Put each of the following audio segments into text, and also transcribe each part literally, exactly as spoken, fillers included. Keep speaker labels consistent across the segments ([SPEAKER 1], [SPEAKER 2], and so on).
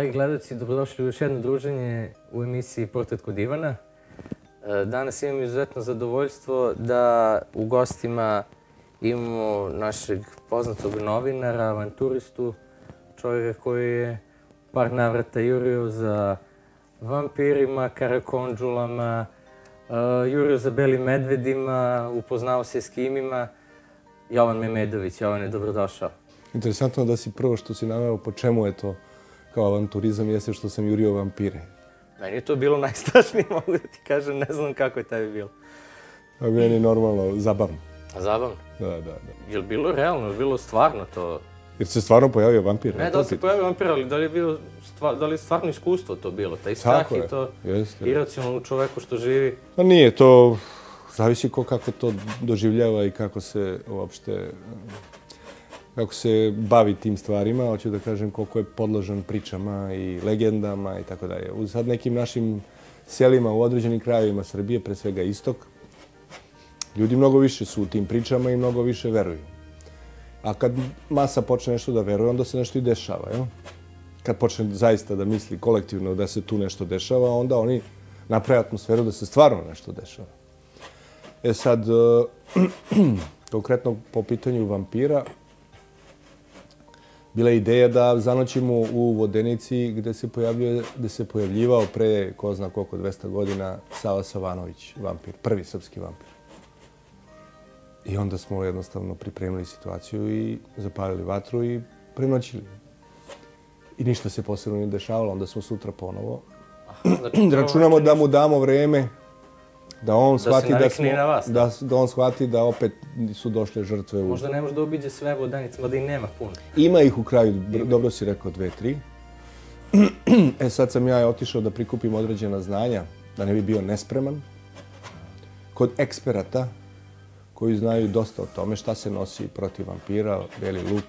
[SPEAKER 1] Dragi gledalci, dobrodošli u još jedno druženje u emisiji Portret kod Ivana. Danas imam izuzetno zadovoljstvo da u gostima imamo našeg poznatog novinara, avanturistu, čovjeka koji je par navrata jurio za vampirima, karakondžulama, jurio za belim medvedima, upoznao se s kimima. Jovan Memedović. Jovane, dobrodošao.
[SPEAKER 2] Interesantno da si prvo što si naveo po čemu je to kao avanturizam jeste što sam jurio vampire.
[SPEAKER 1] Meni je to bilo najstrašnije, mogu da ti kažem, ne znam kako je tebi bilo.
[SPEAKER 2] A meni je normalno zabavno.
[SPEAKER 1] Zabavno?
[SPEAKER 2] Da, da, da.
[SPEAKER 1] Je li bilo realno, je li bilo stvarno to?
[SPEAKER 2] Jer se stvarno pojavio vampir?
[SPEAKER 1] Ne, da li se pojavio vampir, ali da li je bilo, da li je stvarno iskustvo to bilo? Taj strah i to iracionalno u čoveku što živi?
[SPEAKER 2] Pa nije, to zavisi ko kako to doživljava i kako se uopšte, kako se bavi tim stvarima, hoću da kažem koliko je podložan pričama i legendama i tako dalje. U sad nekim našim selima u određenim krajevima Srbije, pre svega istok, ljudi mnogo više su u tim pričama i mnogo više veruju. A kad masa počne nešto da veruje, onda se nešto i dešava. Jel? Kad počne zaista da misli kolektivno da se tu nešto dešava, onda oni naprave atmosferu da se stvarno nešto dešava. E sad, konkretno po pitanju vampira, bila je ideja da zanoćimo u Vodenici gde se, gde se pojavljivao pre, ko zna koliko, dvesta godina, Sava Savanović, vampir, prvi srpski vampir. I onda smo jednostavno pripremili situaciju i zapalili vatru i prenoćili. I ništa se posebno nije dešavalo, onda smo sutra ponovo. Računamo da mu damo vreme da on shvati da smo, da, da on shvati da opet su došle žrtve u...
[SPEAKER 1] Možda ne može da obiđe sve Vodenice, mada i nema puno.
[SPEAKER 2] Ima ih u kraju, dobro si rekao, dve, tri. E sad sam ja otišao da prikupim određena znanja, da ne bi bio nespreman. Kod eksperata koji znaju dosta o tome šta se nosi protiv vampira, beli luk,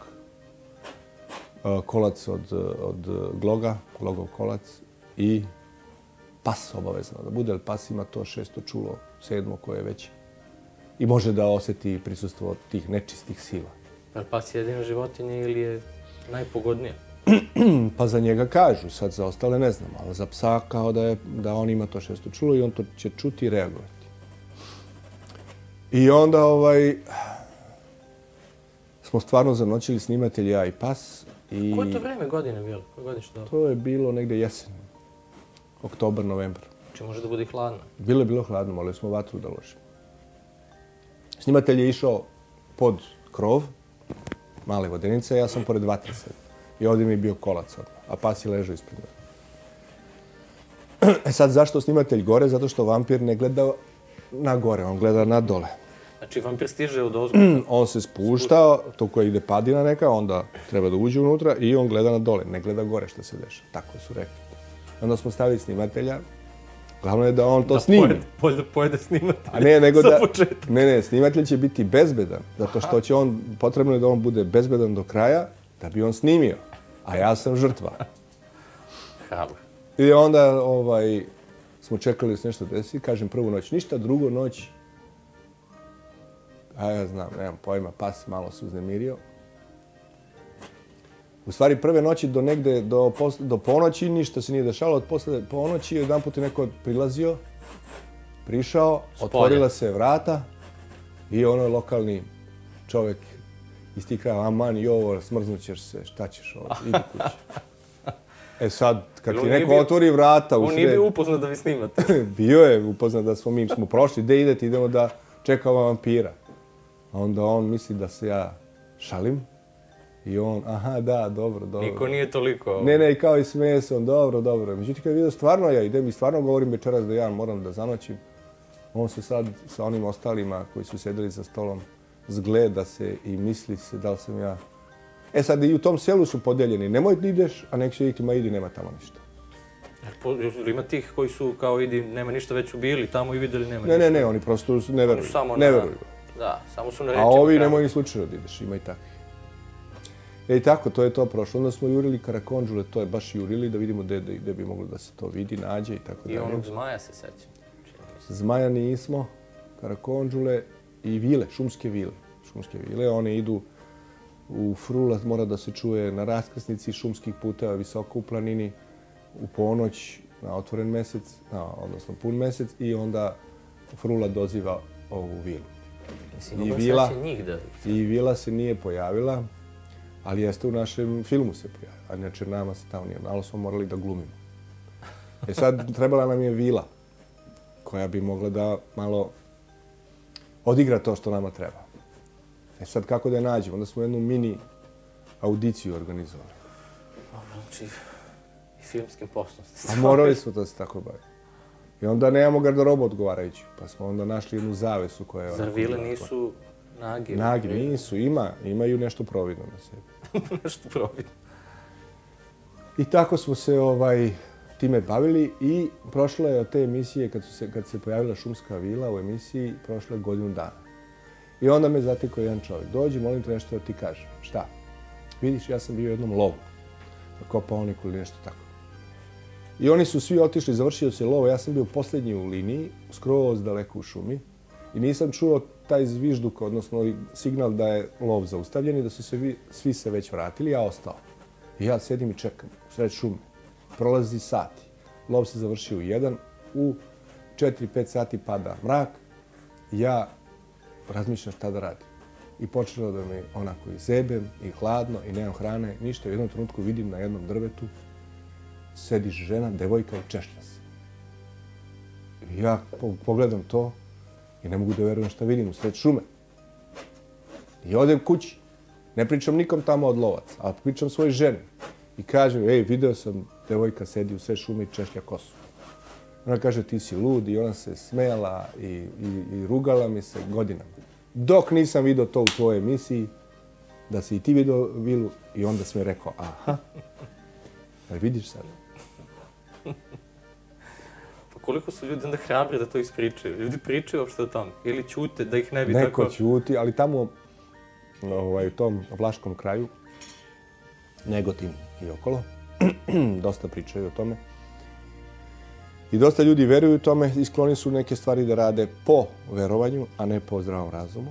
[SPEAKER 2] kolac od, od gloga, glogov kolac i pas obavezno da bude, ali pas ima to šesto čulo, sedmo koje je veće. I može da osjeti prisustvo tih nečistih sila.
[SPEAKER 1] Je li pas jedina životinja ili je najpogodnija?
[SPEAKER 2] Pa za njega kažu, sad za ostale ne znam, ali za psa kao da, je, da on ima to šesto čulo i on to će čuti i reagovati. I onda ovaj, smo stvarno zanoćili snimatelj, ja i pas. I
[SPEAKER 1] koje je to vreme godine bilo? Koje godište?
[SPEAKER 2] To je bilo negde jesen. Oktobar, novembar.
[SPEAKER 1] Če može da bude i hladno?
[SPEAKER 2] Bilo je bilo hladno, morali smo vatru da ložimo. Snimatelj je išao pod krov, male Vodenice, ja sam pored vatre sad. I ovdje mi je bio kolac odmah, a pas je ležao ispred mene. E sad, zašto snimatelj gore? Zato što vampir ne gleda na gore, on gleda na dole.
[SPEAKER 1] Znači, vampir stiže od ozgo?
[SPEAKER 2] On se spušta, to koja ide padina neka, onda treba da uđe unutra i on gleda na dole, ne gleda gore što se dešava. Tako su rekli. Onda smo stavili snimatelja. Glavno je da on to snimi.
[SPEAKER 1] Bolje da pojede snimatelj.
[SPEAKER 2] A ne, nego da... Ne, ne, snimatelj će biti bezbedan. Zato što će on, potrebno je da on bude bezbedan do kraja, da bi on snimio. A ja sam žrtva.
[SPEAKER 1] Hrabro.
[SPEAKER 2] I onda ovaj, smo čekali da se nešto desi. Kažem, prvu noć ništa, drugu noć... A ja znam, nemam pojma, pas malo se uznemirio. U stvari, prve noći do negde, do, do ponoći, ništa se nije dešalo. Od posle ponoći, jedan put je neko prilazio, prišao, otvorila se vrata i ono je lokalni čovek iz tih kraja, aman, jovo, smrznućeš se, šta ćeš ovo, idi kući. E sad, kad ti neko otvori vrata...
[SPEAKER 1] On nije bio upoznat da vi snimate.
[SPEAKER 2] Bio je upoznat da smo mi smo prošli, gde idete, idemo da čekamo vampira. A onda on misli da se ja šalim. I on, aha, da, dobro, dobro.
[SPEAKER 1] Niko nije toliko...
[SPEAKER 2] Ne, ne, kao i smeje se on, dobro, dobro. Međutim, kad vidio stvarno ja idem i stvarno govorim večeras da ja moram da zanoćim, on se sad sa onim ostalima koji su sedeli za stolom zgleda se i misli se da li sam ja... E sad i u tom selu su podeljeni, nemoj da ideš, a nek će iditi, ma idi, nema tamo ništa.
[SPEAKER 1] Ima tih koji su kao idi, nema ništa, već su bili tamo i videli, nema
[SPEAKER 2] ništa. Ne, ne, ne, oni prosto ne veruju. Ne veruju.
[SPEAKER 1] Da, samo su na reći.
[SPEAKER 2] A ovi nemoj ni slučajno da ideš, ima i takvih. E i tako, to je to prošlo. Onda smo jurili karakondžule, to je baš jurili da vidimo gde bi moglo da se to vidi, nađe i tako dalje.
[SPEAKER 1] I onog zmaja se sećam.
[SPEAKER 2] Zmaja nismo, karakondžule i vile, šumske vile. Šumske vile, one idu u Frula, mora da se čuje na raskrsnici šumskih puteva visoko u planini. u ponoć na otvoren mesec, na, odnosno pun mesec, i onda Frula doziva ovu vilu.
[SPEAKER 1] Mislim,
[SPEAKER 2] I
[SPEAKER 1] mogu
[SPEAKER 2] vila,
[SPEAKER 1] sad će njih da...
[SPEAKER 2] I vila se nije pojavila, ali jeste u našem filmu se pojavila. A inače nama se tamo nije. Malo smo morali da glumimo. E sad, trebala nam je vila koja bi mogla da malo odigra to što nama treba. E sad, kako da je nađemo? Onda smo jednu mini audiciju organizovali.
[SPEAKER 1] Znači, i filmskim poslom.
[SPEAKER 2] A morali smo da se tako bavi. I onda nemamo garderobu odgovarajuću. Pa smo onda našli jednu zavesu koja je...
[SPEAKER 1] Zar vile nisu nagi?
[SPEAKER 2] Nagi nisu, ima, imaju nešto providno na sebi.
[SPEAKER 1] Nešto providno.
[SPEAKER 2] I tako smo se ovaj, time bavili i prošlo je od te emisije, kad, su se, kad se pojavila Šumska vila u emisiji, prošlo je godinu dana. I onda me zatekao jedan čovjek. Dođi, molim te nešto da ti kažem. Šta? Vidiš, ja sam bio u jednom lovu. Na Kopaoniku ili nešto tako. I oni su svi otišli, završio se lovo. Ja sam bio posljednji u liniji, skroz daleko u šumi. I nisam čuo taj zvižduk, odnosno signal da je lov zaustavljen i da su se svi se već vratili, ja ostao. I ja sedim i čekam u sred šume. Prolazi sati. Lov se završio u jedan. U četiri pet sati pada mrak. Ja razmišljam šta da radim. I počelo da me onako i zebem, i hladno, i nemam hrane, ništa. U jednom trenutku vidim na jednom drvetu sedi žena, devojka i češlja se. I ja pogledam to i ne mogu da verujem šta vidim u sred šume. I odem kući. Ne pričam nikom tamo od lovaca, ali pričam svojoj ženi. I kažem, ej, video sam, devojka sedi u sred šume i češlja kosu. Ona kaže, ti si lud, i ona se smejala i, i, i rugala mi se godinama. Dok nisam vidio to u tvojoj emisiji, da si i ti vidio vilu, i onda sam joj rekao, aha, ali vidiš sad.
[SPEAKER 1] Pa koliko su ljudi onda hrabri da to ispričaju? Ljudi pričaju uopšte o tom? Ili ćute da ih ne bi
[SPEAKER 2] Neko
[SPEAKER 1] tako...
[SPEAKER 2] ćuti, ali tamo, ovaj, u tom vlaškom kraju, Negotin i okolo, dosta pričaju o tome. I dosta ljudi veruju tome i skloni su neke stvari da rade po verovanju, a ne po zdravom razumu.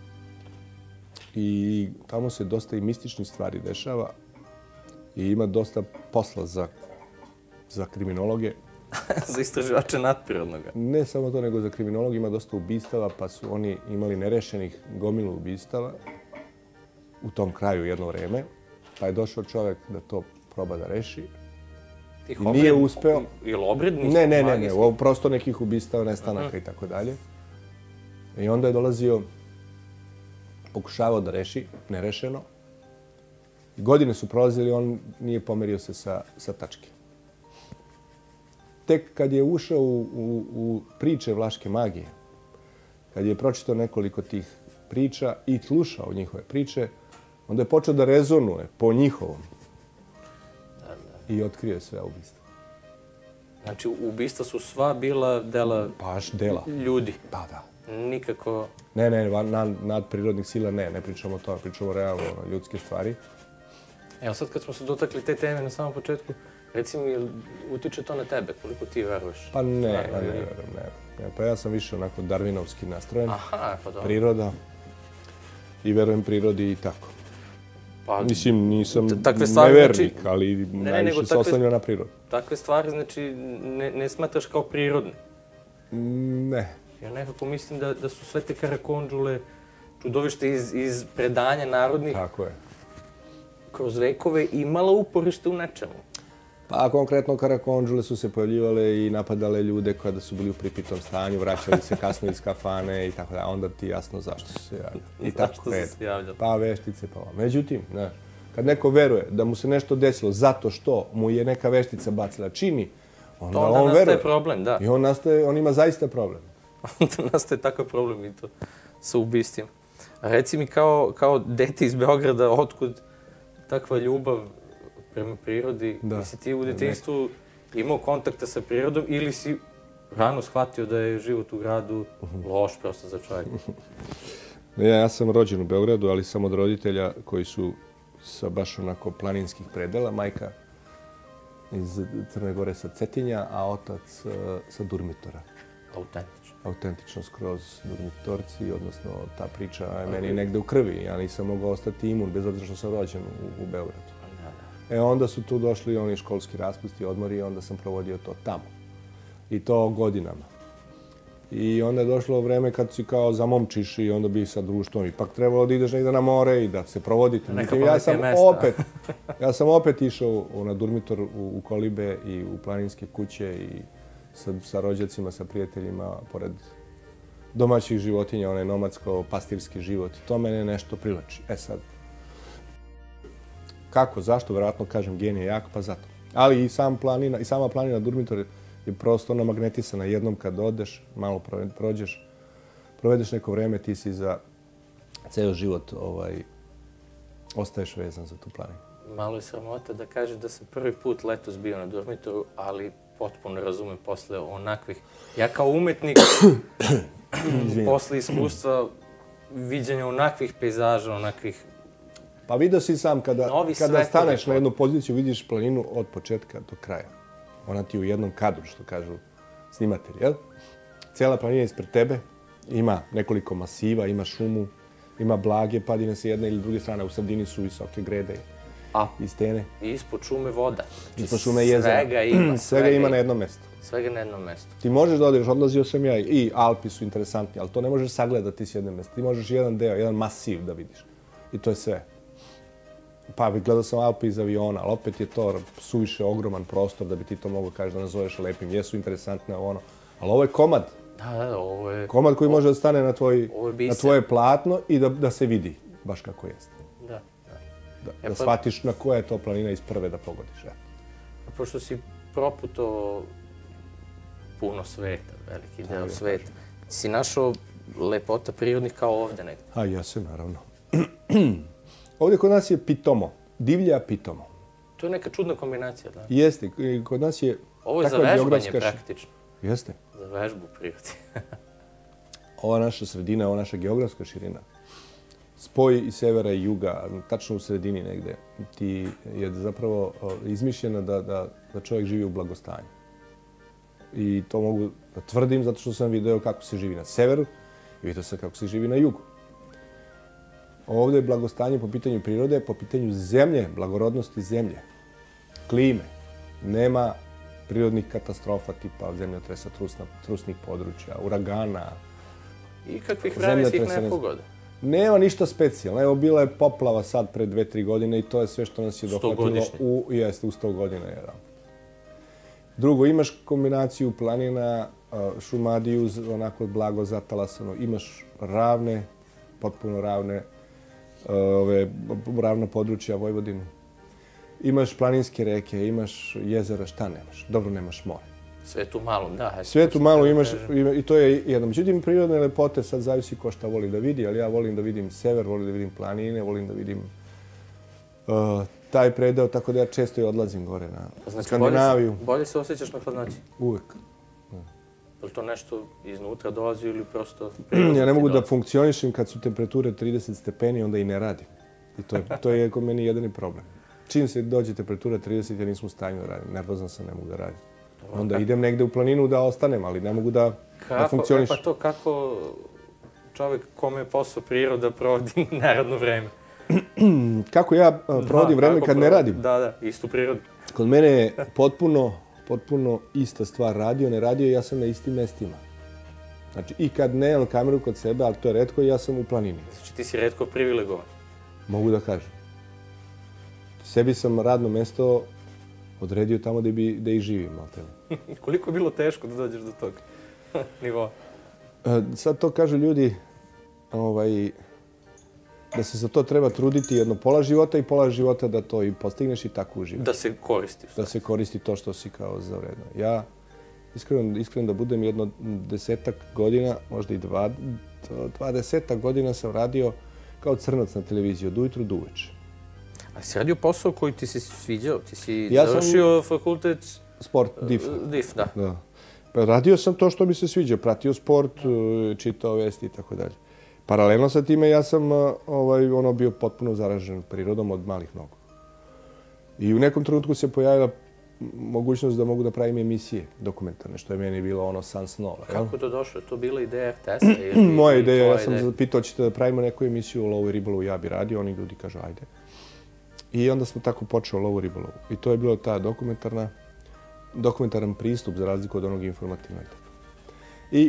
[SPEAKER 2] I tamo se dosta i mističnih stvari dešava i ima dosta posla za, za kriminologe.
[SPEAKER 1] Za istraživače nadprirodnoga.
[SPEAKER 2] Ne samo to, nego za kriminologe ima dosta ubistava, pa su oni imali nerešenih gomilu ubistava u tom kraju jedno vreme. Pa je došao čovjek da to proba da reši.
[SPEAKER 1] Tih
[SPEAKER 2] I nije
[SPEAKER 1] obred-
[SPEAKER 2] uspeo.
[SPEAKER 1] Ili obrednih?
[SPEAKER 2] Ne, ne, ne, ne,
[SPEAKER 1] magijskih?
[SPEAKER 2] ovo prosto nekih ubistava, nestanaka i tako dalje. I onda je dolazio, pokušavao da reši, nerešeno. Godine su prolazili, on nije pomerio se sa, sa tačke. Tek kad je ušao u, u, u priče vlaške magije, kad je pročitao nekoliko tih priča i slušao njihove priče, onda je počeo da rezonuje po njihovom. I otkrio sve ubistva.
[SPEAKER 1] Znači, ubistva su sva bila dela
[SPEAKER 2] Baš dela.
[SPEAKER 1] ljudi.
[SPEAKER 2] Pa da.
[SPEAKER 1] Nikako...
[SPEAKER 2] Ne, ne, van- nad, nadprirodnih sila ne, ne pričamo o tome, pričamo realno o ljudske stvari.
[SPEAKER 1] Evo sad kad smo se dotakli te teme na samom početku, reci mi, jel utiče to na tebe? Koliko ti veruješ?
[SPEAKER 2] Pa ne, ne, ne,
[SPEAKER 1] Stvarno,
[SPEAKER 2] ne,
[SPEAKER 1] ili-
[SPEAKER 2] ne, ne. Pa ja sam više onako darvinovski nastrojen,
[SPEAKER 1] Aha, pa dobro.
[SPEAKER 2] priroda i verujem prirodi i tako.
[SPEAKER 1] Pa,
[SPEAKER 2] Mislim, nisam
[SPEAKER 1] T- takve stvari,
[SPEAKER 2] nevernik,
[SPEAKER 1] znači-
[SPEAKER 2] ali
[SPEAKER 1] ne,
[SPEAKER 2] najviše
[SPEAKER 1] nego
[SPEAKER 2] se
[SPEAKER 1] takve-
[SPEAKER 2] oslanjao na prirodu.
[SPEAKER 1] takve stvari, znači, ne, ne smatraš kao prirodne.
[SPEAKER 2] Mm, Ne.
[SPEAKER 1] Ja nekako mislim da, da su sve te karakondžule čudovište iz, iz predanja narodnih
[SPEAKER 2] Tako je.
[SPEAKER 1] kroz vekove imala uporište u nečemu.
[SPEAKER 2] Pa konkretno karakondžule su se pojavljivale i napadale ljude kada su bili u pripitom stanju, vraćali se kasno iz kafane i tako da. Onda ti jasno zašto su se javljali. I
[SPEAKER 1] Zašto
[SPEAKER 2] tako
[SPEAKER 1] su
[SPEAKER 2] red.
[SPEAKER 1] se javljali.
[SPEAKER 2] Pa veštice, pa ovo. Međutim, znaš, kad neko veruje da mu se nešto desilo zato što mu je neka veštica bacila čini, onda,
[SPEAKER 1] To onda
[SPEAKER 2] on
[SPEAKER 1] nastaje
[SPEAKER 2] veruje.
[SPEAKER 1] problem, da.
[SPEAKER 2] I on, nastaje, on ima zaista problem.
[SPEAKER 1] Onda nastaje takav problem i to sa ubistvima. A reci mi kao, kao dete iz Beograda, otkud takva ljubav prema prirodi?
[SPEAKER 2] Da.
[SPEAKER 1] Jesi ti u detinjstvu imao kontakta sa prirodom ili si rano shvatio da je život u gradu loš prosto za čovjeka?
[SPEAKER 2] Ja, ja sam rođen u Beogradu, ali sam od roditelja koji su sa baš onako planinskih predela. Majka iz Crne Gore sa Cetinja, a otac e, sa Durmitora.
[SPEAKER 1] Autentično.
[SPEAKER 2] Autentično skroz Durmitorci, odnosno ta priča je meni negde u krvi. Ja nisam mogao ostati imun, bez obzira što sam rođen u, u Beogradu.
[SPEAKER 1] Da,
[SPEAKER 2] E onda su tu došli oni školski raspusti, odmori i onda sam provodio to tamo. I to godinama. I onda je došlo vreme kad si kao zamomčiš i onda bi sa društvom ipak trebalo da ideš negdje na more i da se provodite. Međutim, ja sam opet, ja sam opet išao na Durmitor u, u Kolibe i u planinske kuće i sa, sa rođacima, sa prijateljima, pored domaćih životinja, onaj nomadsko-pastirski život. To mene nešto privlači. E sad, kako, zašto? Vjerojatno kažem genije jak, pa zato. Ali i, sam planina, i sama planina Durmitor je prostorno magnetisana. Jednom kad odeš, malo prođeš, provedeš neko vreme, ti si za ceo život ovaj, ostaješ vezan za tu planinu.
[SPEAKER 1] Malo je sramota da kažeš da sam prvi put letos bio na Durmitoru, ali potpuno razumem posle onakvih... Ja kao umetnik, posle iskustva viđenja onakvih pejzaža, onakvih...
[SPEAKER 2] Pa vidio si sam kada, kada staneš na jednu poziciju, vidiš planinu od početka do kraja. Ona ti u jednom kadru, što kažu snimatelji, jel? Cijela planina ispred tebe, ima nekoliko masiva, ima šumu, ima blage padine sa jedne ili druge strane, u sredini su visoke grede i stene.
[SPEAKER 1] I ispod šume voda.
[SPEAKER 2] Ispod šume jezera.
[SPEAKER 1] Svega ima.
[SPEAKER 2] Svega ima na jednom mjestu.
[SPEAKER 1] Svega na jednom mjestu.
[SPEAKER 2] Ti možeš da odeš, odlazio sam ja i Alpi su interesantni, ali to ne možeš sagledati s jedne mjesta. Ti možeš jedan deo, jedan masiv da vidiš. I to je sve. Pa gledao sam Alpe iz aviona, ali opet je to suviše ogroman prostor da bi ti to mogao kažeš da nazoveš lepim. Jesu interesantne ono, ali ovo je komad.
[SPEAKER 1] Da, da, ovo je...
[SPEAKER 2] Komad koji može da stane na, tvoj, na tvoje platno i da, da se vidi baš kako jeste.
[SPEAKER 1] Da, da.
[SPEAKER 2] Da, e, da pa, shvatiš na koja je to planina iz prve da pogodiš. Ja.
[SPEAKER 1] Pošto si proputo puno sveta, veliki deo sveta, si našao lepota prirodnih kao ovde negdje?
[SPEAKER 2] A ja se, naravno. Ovdje kod nas je pitomo, divlja pitomo.
[SPEAKER 1] To je neka čudna kombinacija, da?
[SPEAKER 2] Jeste, kod nas je...
[SPEAKER 1] Ovo je za vežbanje praktično.
[SPEAKER 2] Jeste.
[SPEAKER 1] Za vežbu prirodi.
[SPEAKER 2] Ova naša sredina, ova naša geografska širina, spoj i severa i juga, tačno u sredini negde, ti je zapravo izmišljena da, da, da čovjek živi u blagostanju. I to mogu da tvrdim zato što sam video kako se živi na severu i vidio sam kako se živi na jugu. Ovdje je blagostanje po pitanju prirode, po pitanju zemlje, blagorodnosti zemlje, klime. Nema prirodnih katastrofa tipa zemljotresa, trusna, trusnih područja, uragana.
[SPEAKER 1] I kakvih vremenskih nepogoda?
[SPEAKER 2] Nema ništa specijalno. Evo, bila je poplava sad pred dve, tri godine i to je sve što nas je dohvatilo u, jeste, u sto godina. Jedan. Drugo, imaš kombinaciju planina, šumadiju, onako blago zatalasano. Imaš ravne, potpuno ravne, ove, ravna područja Vojvodinu. Imaš planinske reke, imaš jezera, šta nemaš? Dobro, nemaš more.
[SPEAKER 1] Sve tu malo, da.
[SPEAKER 2] Sve tu malo imaš i to je jedno. Međutim, prirodne lepote sad zavisi ko šta voli da vidi, ali ja volim da vidim sever, volim da vidim planine, volim da vidim uh, taj predeo, tako da ja često i odlazim gore na znači, Skandinaviju.
[SPEAKER 1] Bolje se, bolje se osjećaš na hladnoći?
[SPEAKER 2] Uvek.
[SPEAKER 1] Je li to nešto iznutra dolazi ili prosto...
[SPEAKER 2] Ja ne mogu da funkcionišem kad su temperature trideset stepeni, onda i ne radim. I to je, to je kod meni jedini problem. Čim se dođe temperatura trideset, ja nisam u stanju da radim. Nervozan sam, ne mogu da radim. Onda idem negde u planinu da ostanem, ali ne mogu da, da funkcionišem.
[SPEAKER 1] Pa to kako čovjek kome je posao priroda provodi neradno vreme?
[SPEAKER 2] Kako ja provodim vreme kad ne radim?
[SPEAKER 1] Da, da, istu prirodu.
[SPEAKER 2] Kod mene je potpuno, potpuno ista stvar. Radio, ne radio, ja sam na istim mestima. Znači, i kad ne imam kameru kod sebe, ali to je retko, ja sam u planini.
[SPEAKER 1] Znači, ti si retko privilegovan?
[SPEAKER 2] Mogu da kažem. Sebi sam radno mesto odredio tamo gde, bi, gde i živim.
[SPEAKER 1] Koliko je bilo teško da dođeš do tog nivoa?
[SPEAKER 2] Sad to kažu ljudi ovaj, da se za to treba truditi jedno pola života i pola života da to i postigneš i tako uživaš.
[SPEAKER 1] Da se koristi.
[SPEAKER 2] Da se koristi to što si kao zavredno. Ja, iskreno, iskreno da budem jedno desetak godina, možda i dva, dvadesetak godina sam radio kao crnac na televiziji od ujutru do uveče.
[SPEAKER 1] A si radio posao koji ti se sviđao? Ti si ja završio sam fakultet...
[SPEAKER 2] Sport, D I F.
[SPEAKER 1] D I F, da.
[SPEAKER 2] da. Pa radio sam to što mi se sviđa. Pratio sport, čitao vesti i tako dalje. Paralelno sa time ja sam ovaj, ono, bio potpuno zaražen prirodom od malih nogu. I u nekom trenutku se pojavila mogućnost da mogu da pravim emisije dokumentarne, što je meni bilo ono san snova.
[SPEAKER 1] Kako je to došlo? Je to bila ideja R T S-a?
[SPEAKER 2] Moja ideja, ja sam pitao, ćete da pravimo neku emisiju o lovu i ribolovu, ja bi radio, oni ljudi kažu ajde. I onda smo tako počeli lovu ribolovu. I to je bilo ta dokumentarna, dokumentaran pristup za razliku od onog informativnog. I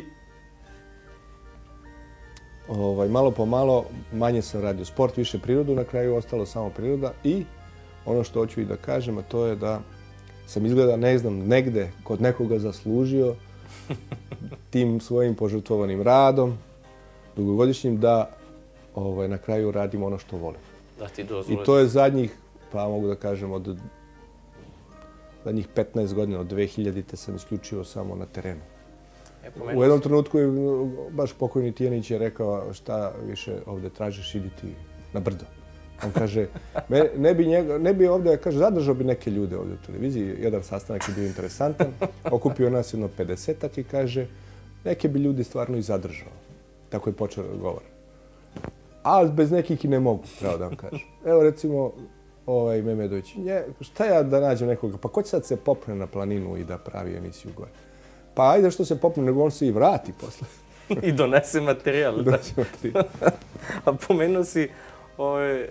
[SPEAKER 2] ovaj, malo po malo manje sam radio sport, više prirodu, na kraju ostalo samo priroda i ono što hoću i da kažem, a to je da sam izgleda, ne znam, negde kod nekoga zaslužio tim svojim požrtvovanim radom, dugogodišnjim, da ovaj, na kraju radim ono što volim.
[SPEAKER 1] Da ti
[SPEAKER 2] I
[SPEAKER 1] dozvoliš.
[SPEAKER 2] to je zadnjih, pa mogu da kažem, od zadnjih petnaest godina, od dve hiljadite sam isključivo samo na terenu.
[SPEAKER 1] E,
[SPEAKER 2] U
[SPEAKER 1] pomenuo
[SPEAKER 2] jednom
[SPEAKER 1] si-
[SPEAKER 2] trenutku je baš pokojni Tijanić je rekao šta više ovde tražiš, idi ti na brdo. On kaže, me, ne, bi njega, ne bi ovde, kaže, zadržao bi neke ljude ovde u televiziji, jedan sastanak je bio interesantan, okupio nas jedno pedesetak i kaže, neke bi ljudi stvarno i zadržao. Tako je počeo govor. Ali bez nekih i ne mogu, pravo da vam kažem. Evo recimo, ovaj Memedović, nje, šta ja da nađem nekoga, pa ko će sad se popne na planinu i da pravi emisiju gore? Pa ajde što se popne, nego on se i vrati posle.
[SPEAKER 1] I donese materijal. Da.
[SPEAKER 2] Doćemo ti.
[SPEAKER 1] A pomenuo si ovaj,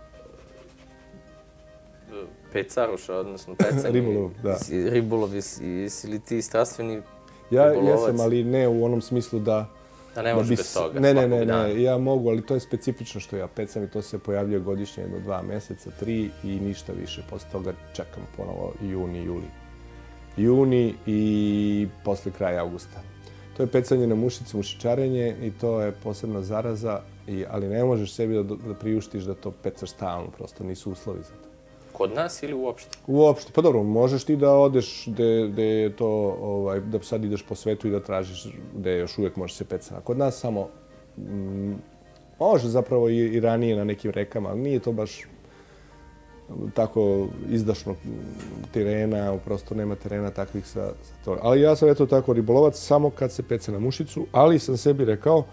[SPEAKER 1] pecaroša, odnosno pecanje.
[SPEAKER 2] Ribolov, da.
[SPEAKER 1] Jesi- Ribolov, jesi, jesi li ti strastveni
[SPEAKER 2] Ja
[SPEAKER 1] ribolovac?
[SPEAKER 2] jesam, ali ne u onom smislu da...
[SPEAKER 1] Da ne
[SPEAKER 2] da
[SPEAKER 1] možeš
[SPEAKER 2] bi
[SPEAKER 1] bez
[SPEAKER 2] s-
[SPEAKER 1] toga.
[SPEAKER 2] Ne, ne,
[SPEAKER 1] svakog
[SPEAKER 2] ne,
[SPEAKER 1] dana.
[SPEAKER 2] ne, ja mogu, ali to je specifično što ja pecam i to se pojavljuje godišnje jedno dva meseca, tri i ništa više. Posle toga čekam ponovo juni, juli. Juni i posle kraja augusta. To je pecanje na mušice, mušičarenje i to je posebna zaraza, i, ali ne možeš sebi da, da priuštiš da to pecaš stalno, prosto nisu uslovi za to.
[SPEAKER 1] Kod nas ili uopšte?
[SPEAKER 2] Uopšte, pa dobro, možeš ti da odeš gde, gde je to, ovaj, da sad ideš po svetu i da tražiš gde još uvijek može se pecati. Kod nas samo, mm, može zapravo i, i ranije na nekim rekama, ali nije to baš tako izdašno terena, prosto nema terena takvih sa, sa to. Ali ja sam eto tako ribolovac samo kad se peca na mušicu, ali sam sebi rekao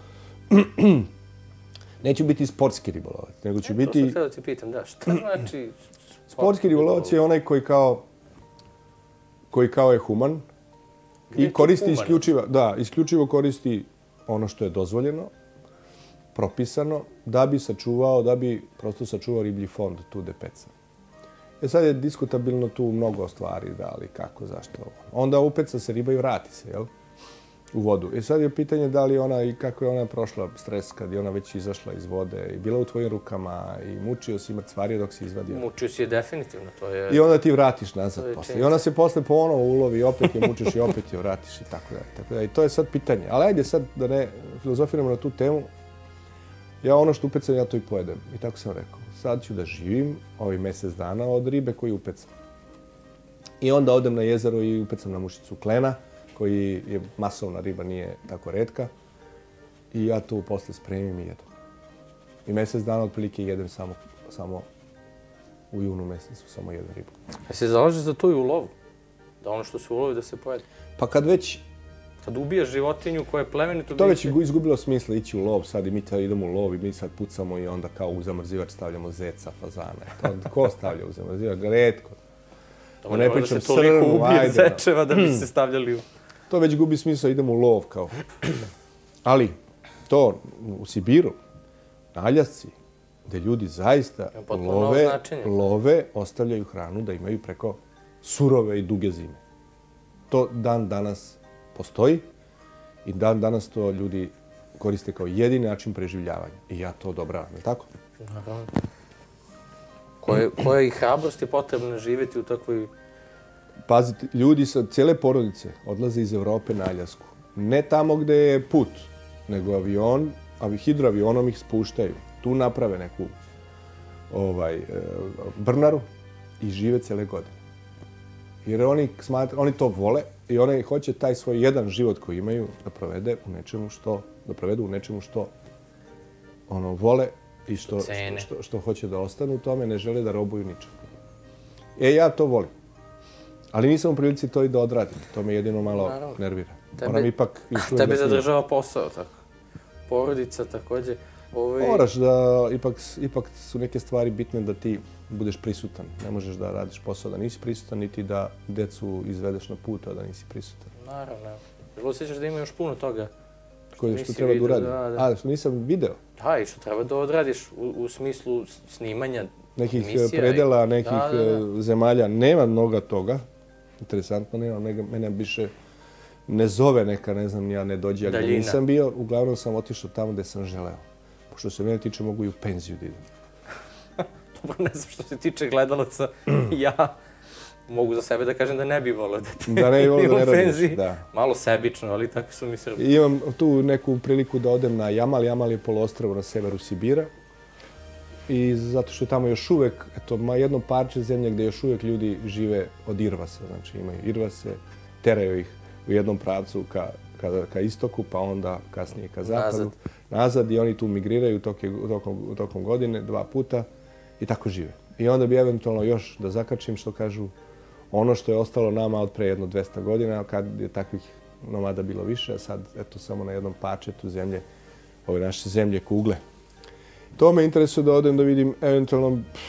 [SPEAKER 2] neću biti sportski ribolovac, nego ću
[SPEAKER 1] E,
[SPEAKER 2] biti...
[SPEAKER 1] To sam htio da ti pitam, da, šta znači
[SPEAKER 2] Sportski ribolovac je onaj koji kao koji kao je human
[SPEAKER 1] Gdje je
[SPEAKER 2] i
[SPEAKER 1] tu
[SPEAKER 2] koristi
[SPEAKER 1] humanost?
[SPEAKER 2] isključivo, da, isključivo koristi ono što je dozvoljeno, propisano, da bi sačuvao, da bi prosto sačuvao riblji fond tu gde peca. E sad je diskutabilno tu mnogo stvari, da li, kako, zašto. Onda upeca se riba i vrati se, jel? U vodu. I sad je pitanje da li ona i kako je ona prošla stres kad je ona već izašla iz vode i bila u tvojim rukama i mučio si mrcvarije dok si izvadio.
[SPEAKER 1] Mučio si je definitivno, to je...
[SPEAKER 2] I onda ti vratiš
[SPEAKER 1] To
[SPEAKER 2] nazad
[SPEAKER 1] je
[SPEAKER 2] posle. I
[SPEAKER 1] činjenica.
[SPEAKER 2] onda se posle ponovo ulovi i opet je mučiš i opet je vratiš i tako dalje. Tako da i to je sad pitanje. Ali ajde sad da ne filozofiramo na tu temu. Ja ono što upecam, ja to i pojedem. I tako sam rekao. Sad ću da živim ovih mjesec dana od ribe koju upecam. I onda odem na jezero i upecam na mušicu klena, koji je masovna riba, nije tako retka. I ja to posle spremim i jedem. I mjesec dana otprilike jedem samo, samo u junu mjesecu, samo jednu ribu.
[SPEAKER 1] A se zalaže za to i u lovu? Da ono što se ulovi da se pojede?
[SPEAKER 2] Pa kad već
[SPEAKER 1] Kad ubijaš životinju koja je plemenito
[SPEAKER 2] to već
[SPEAKER 1] biće,
[SPEAKER 2] izgubilo smisla ići u lov sad i mi sad idemo u lov i mi sad pucamo i onda kao u zamrzivač stavljamo zeca, fazane. To, ko stavlja u zamrzivač? Retko.
[SPEAKER 1] to
[SPEAKER 2] ne
[SPEAKER 1] ne
[SPEAKER 2] pričam
[SPEAKER 1] da se toliko
[SPEAKER 2] srnu,
[SPEAKER 1] ubije
[SPEAKER 2] ajde,
[SPEAKER 1] zečeva da bi se stavljali u...
[SPEAKER 2] To već gubi smisla, idemo u lov kao. Ali to u Sibiru, na Aljasci, gde ljudi zaista
[SPEAKER 1] Ima potpuno novo
[SPEAKER 2] love,
[SPEAKER 1] značenje.
[SPEAKER 2] love, ostavljaju hranu da imaju preko surove i duge zime. To dan danas postoji i dan danas to ljudi koriste kao jedini način preživljavanja. I ja to odobravam, je li tako?
[SPEAKER 1] Naravno. Koje, koja i hrabrost je potrebna živjeti u takvoj...
[SPEAKER 2] Pazite, ljudi sa cijele porodice odlaze iz Evrope na Aljasku. Ne tamo gde je put, nego avion, avi, hidroavionom ih spuštaju. Tu naprave neku ovaj, e, brnaru i žive cijele godine. Jer oni, smatra, oni to vole i oni hoće taj svoj jedan život koji imaju da provede u nečemu što, da provedu u nečemu što ono vole i što, što,
[SPEAKER 1] Cene.
[SPEAKER 2] što, što hoće da ostanu u tome, ne žele da robuju ničemu. E, ja to volim. Ali nisam u prilici to i da odradim. To me jedino malo
[SPEAKER 1] Naravno.
[SPEAKER 2] nervira.
[SPEAKER 1] Tebe-
[SPEAKER 2] Moram ipak... još uvijek
[SPEAKER 1] Tebe
[SPEAKER 2] da snimam.
[SPEAKER 1] zadržava posao, tako. Porodica također. Ovaj,
[SPEAKER 2] Moraš da, ipak, ipak su neke stvari bitne da ti budeš prisutan. Ne možeš da radiš posao da nisi prisutan, niti da decu izvedeš na put, a da nisi prisutan.
[SPEAKER 1] Naravno. Jel osjećaš da ima još puno toga?
[SPEAKER 2] Koje
[SPEAKER 1] nisi
[SPEAKER 2] što treba da
[SPEAKER 1] video,
[SPEAKER 2] uradim.
[SPEAKER 1] da, da.
[SPEAKER 2] A, što nisam video.
[SPEAKER 1] Da, i što treba da odradiš u, u smislu snimanja
[SPEAKER 2] nekih
[SPEAKER 1] Emisija
[SPEAKER 2] predela,
[SPEAKER 1] i-
[SPEAKER 2] nekih
[SPEAKER 1] da, da, da.
[SPEAKER 2] e, zemalja. Nema mnoga toga. Interesantno, nema. Mene, mene više ne zove neka, ne znam, ja ne dođe. Ja gdje
[SPEAKER 1] Daljina.
[SPEAKER 2] nisam bio, uglavnom sam otišao tamo gdje sam želeo. Pošto se mene tiče, mogu i u penziju da idem.
[SPEAKER 1] Dobro, ne znam što se tiče gledalaca, ja mogu za sebe da kažem da ne bi volio da te
[SPEAKER 2] Da ne bi volio da ne
[SPEAKER 1] u
[SPEAKER 2] radiš,
[SPEAKER 1] penziji.
[SPEAKER 2] da.
[SPEAKER 1] Malo sebično, ali tako su mi Srbi.
[SPEAKER 2] I imam tu neku priliku da odem na Jamal. Jamal je poluostrvo na severu Sibira. I zato što tamo još uvek, eto, ma jedno parče zemlje gdje još uvek ljudi žive od irvasa. Znači imaju irvase, teraju ih u jednom pravcu ka, ka, ka istoku, pa onda kasnije ka zapadu.
[SPEAKER 1] Nazad.
[SPEAKER 2] Nazad i oni tu migriraju toke, tokom, tokom godine dva puta i tako žive. I onda bi eventualno još da zakačim što kažu ono što je ostalo nama od pre jedno dvesta godina, kad je takvih nomada bilo više, a sad eto samo na jednom parčetu zemlje, ove naše zemlje kugle. To me interesuje da odem da vidim eventualno. Pff,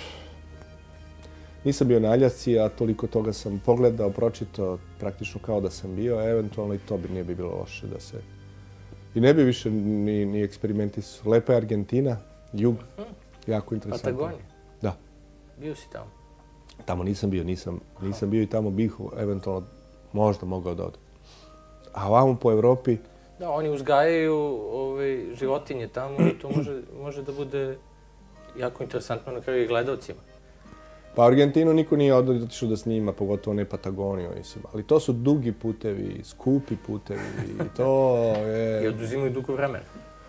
[SPEAKER 2] nisam bio na Aljasci, a toliko toga sam pogledao, pročitao, praktično kao da sam bio, a eventualno i to bi nije bi bilo loše da se... I ne bi više ni, ni eksperimentisao. Lepa je Argentina, jug, jako interesantno.
[SPEAKER 1] Patagonija.
[SPEAKER 2] Da.
[SPEAKER 1] Bio si tamo.
[SPEAKER 2] Tamo nisam bio, nisam, nisam bio i tamo bih eventualno možda mogao da odem. A ovamo po Evropi,
[SPEAKER 1] Da, oni uzgajaju ove, životinje tamo i to može, može da bude jako interesantno na kraju i gledalcima.
[SPEAKER 2] pa Argentinu niko nije otišao da snima, pogotovo ne Patagoniju, mislim. Ali to su dugi putevi, skupi putevi i to
[SPEAKER 1] I
[SPEAKER 2] je...
[SPEAKER 1] oduzimaju dugo vremena.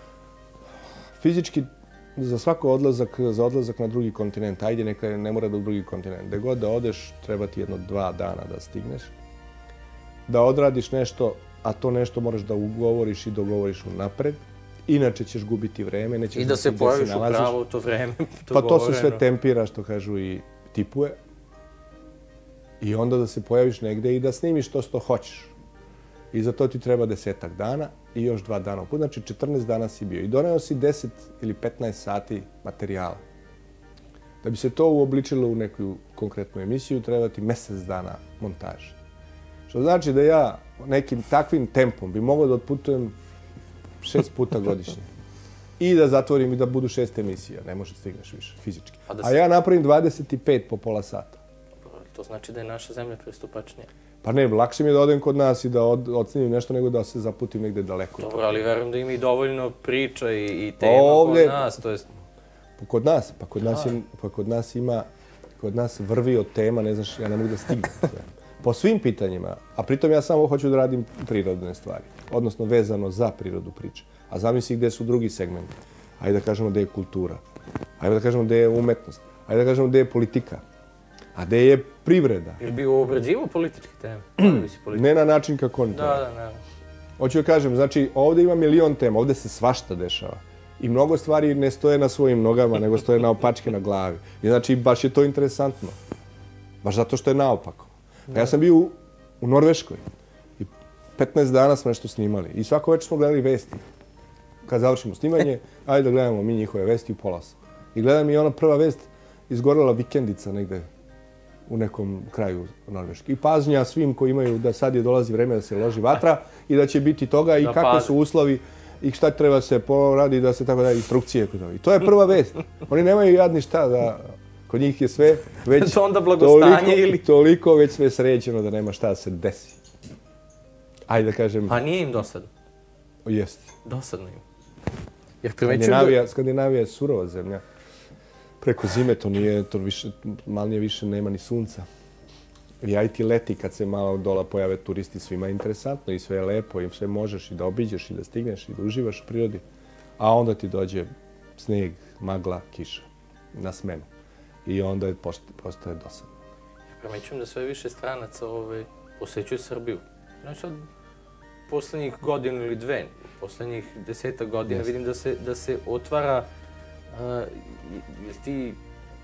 [SPEAKER 2] Fizički, za svako odlazak, za odlazak na drugi kontinent, ajde neka ne mora da u drugi kontinent. Gde god da odeš, treba ti jedno dva dana da stigneš. Da odradiš nešto, a to nešto moraš da ugovoriš i dogovoriš unapred. Inače ćeš gubiti vreme, nećeš
[SPEAKER 1] I da se
[SPEAKER 2] gde
[SPEAKER 1] pojaviš u
[SPEAKER 2] nalaziš.
[SPEAKER 1] pravo u to vreme.
[SPEAKER 2] Pa to se sve
[SPEAKER 1] dogovoreno.
[SPEAKER 2] tempira, što kažu, i tipuje. I onda da se pojaviš negde i da snimiš to što hoćeš. I za to ti treba desetak dana i još dva dana u put. Znači četrnaest dana si bio. I doneo si deset ili petnaest sati materijala. Da bi se to uobličilo u neku konkretnu emisiju, treba ti mjesec dana montaže. Što znači da ja nekim takvim tempom bi mogao da otputujem šest puta godišnje. I da zatvorim i da budu šest emisija. Ne može stigneš više, fizički.
[SPEAKER 1] A da
[SPEAKER 2] A
[SPEAKER 1] se-
[SPEAKER 2] ja napravim dvadeset i pet po pola sata.
[SPEAKER 1] To znači da je naša zemlja pristupačnija.
[SPEAKER 2] Pa ne, lakše mi je da odem kod nas i da od, odsnimim nešto nego da se zaputim negde daleko.
[SPEAKER 1] Dobro, ali verujem da ima i dovoljno priča i, i tema
[SPEAKER 2] Ovdje-
[SPEAKER 1] kod nas. To jest,
[SPEAKER 2] Pa kod nas, pa kod nas, je, pa kod nas ima, kod nas vrvi od tema, ne znaš, ja ne mogu da stignem sve. Po svim pitanjima, a pritom ja samo hoću da radim prirodne stvari, odnosno vezano za prirodu priče. A zamisli gdje su drugi segmenti. Ajde da kažemo gdje je kultura, ajde da kažemo gdje je umetnost, ajde da kažemo gdje je politika, a gdje je privreda.
[SPEAKER 1] ili bi obrađivao političke teme? Bavio si politikom?
[SPEAKER 2] Ne na način kako oni to
[SPEAKER 1] Da,
[SPEAKER 2] rade.
[SPEAKER 1] da, ne.
[SPEAKER 2] Hoću da kažem, znači ovdje ima milion tema, ovdje se svašta dešava. I mnogo stvari ne stoje na svojim nogama, nego stoje naopačke na glavi. I znači baš je to interesantno. Baš zato što je naopako. Pa ja sam bio u, u Norveškoj i petnaest dana smo nešto snimali. I svako večer smo gledali vesti. Kad završimo snimanje, ajde da gledamo mi njihove vesti u pola sata. I gledam i ona prva vest, izgorela vikendica negde u nekom kraju Norveške. I pažnja svim koji imaju da sad je dolazi vreme da se loži vatra i da će biti toga i
[SPEAKER 1] Da
[SPEAKER 2] kakve
[SPEAKER 1] paze.
[SPEAKER 2] su uslovi i šta treba se poradi da se tako da instrukcije kod toga. I to je prva vest. Oni nemaju jadni šta da kod njih je sve već
[SPEAKER 1] To onda blagostanje
[SPEAKER 2] toliko,
[SPEAKER 1] ili-
[SPEAKER 2] toliko već sve sređeno da nema šta da se desi. Ajde da kažem,
[SPEAKER 1] Pa nije im dosadno.
[SPEAKER 2] jest.
[SPEAKER 1] Dosadno im. Jer primećujem da...
[SPEAKER 2] Skandinavija, Skandinavija je surova zemlja. Preko zime to nije, to više, malnije više nema ni sunca. I aj ti leti kad se malo dola pojave turisti, svima je interesantno i sve je lepo i sve možeš i da obiđeš i da stigneš i da uživaš u prirodi. A onda ti dođe sneg, magla, kiša na smenu. I onda je post, postaje dosadno.
[SPEAKER 1] Primećujem da sve više stranaca ovaj, posećuje Srbiju. Znači sad, poslednjih godinu ili dve, poslednjih deseta godina
[SPEAKER 2] Jeste.
[SPEAKER 1] vidim da se, da se otvara... Uh, jel ti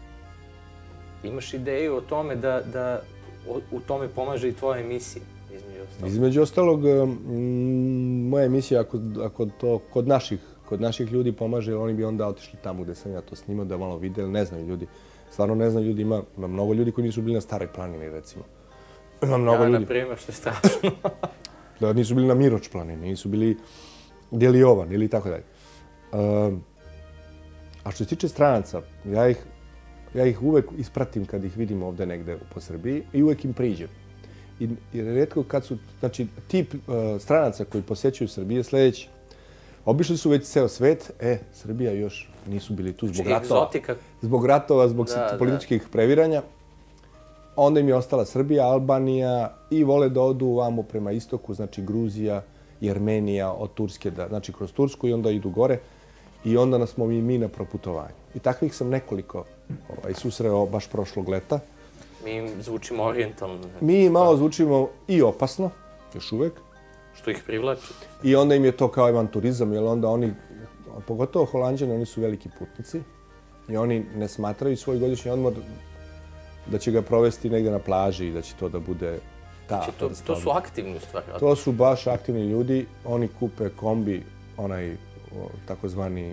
[SPEAKER 1] imaš ideju o tome da, da o, u tome pomaže i tvoja emisija? Između ostalog.
[SPEAKER 2] Između ostalog, mm, moja emisija, ako, ako to kod naših, kod naših ljudi pomaže, oni bi onda otišli tamo gde sam ja to snimao, da malo vide, ne znaju ljudi. Stvarno ne znaju ljudi, ima, ima mnogo ljudi koji nisu bili na Staroj planini, recimo. Ima mnogo
[SPEAKER 1] Ja,
[SPEAKER 2] ljudi.
[SPEAKER 1] na primjer, što je strašno.
[SPEAKER 2] Da nisu bili na Miroč planini, nisu bili Djeliovan ili tako dalje. Um, a što se tiče stranaca, ja ih Ja ih uvek ispratim kad ih vidim ovde negde po Srbiji i uvek im priđem. I, i rijetko kad su, znači, tip uh, stranaca koji posećuju Srbije je sljedeći. Obišli su već ceo svet, e, Srbija još nisu bili tu zbog ratova.
[SPEAKER 1] Egzotika.
[SPEAKER 2] Zbog ratova, zbog
[SPEAKER 1] Da,
[SPEAKER 2] političkih previranja. Onda im je ostala Srbija, Albanija i vole da odu vamo prema istoku, znači Gruzija, Jermenija, od Turske, da, znači kroz Tursku i onda idu gore. I onda nas smo mi, mi na proputovanju. I takvih sam nekoliko ovaj, susreo baš prošlog leta.
[SPEAKER 1] Mi im zvučimo orijentalno. Znači,
[SPEAKER 2] Mi malo zvučimo i opasno, još uvek.
[SPEAKER 1] Što ih privlači.
[SPEAKER 2] I onda im je to kao avanturizam, jer onda oni, pogotovo Holanđani, oni su veliki putnici. I oni ne smatraju svoj godišnji odmor da će ga provesti negde na plaži i da će to da bude ta.
[SPEAKER 1] Znači, to, to su aktivni u stvari.
[SPEAKER 2] To su baš aktivni ljudi. Oni kupe kombi, onaj takozvani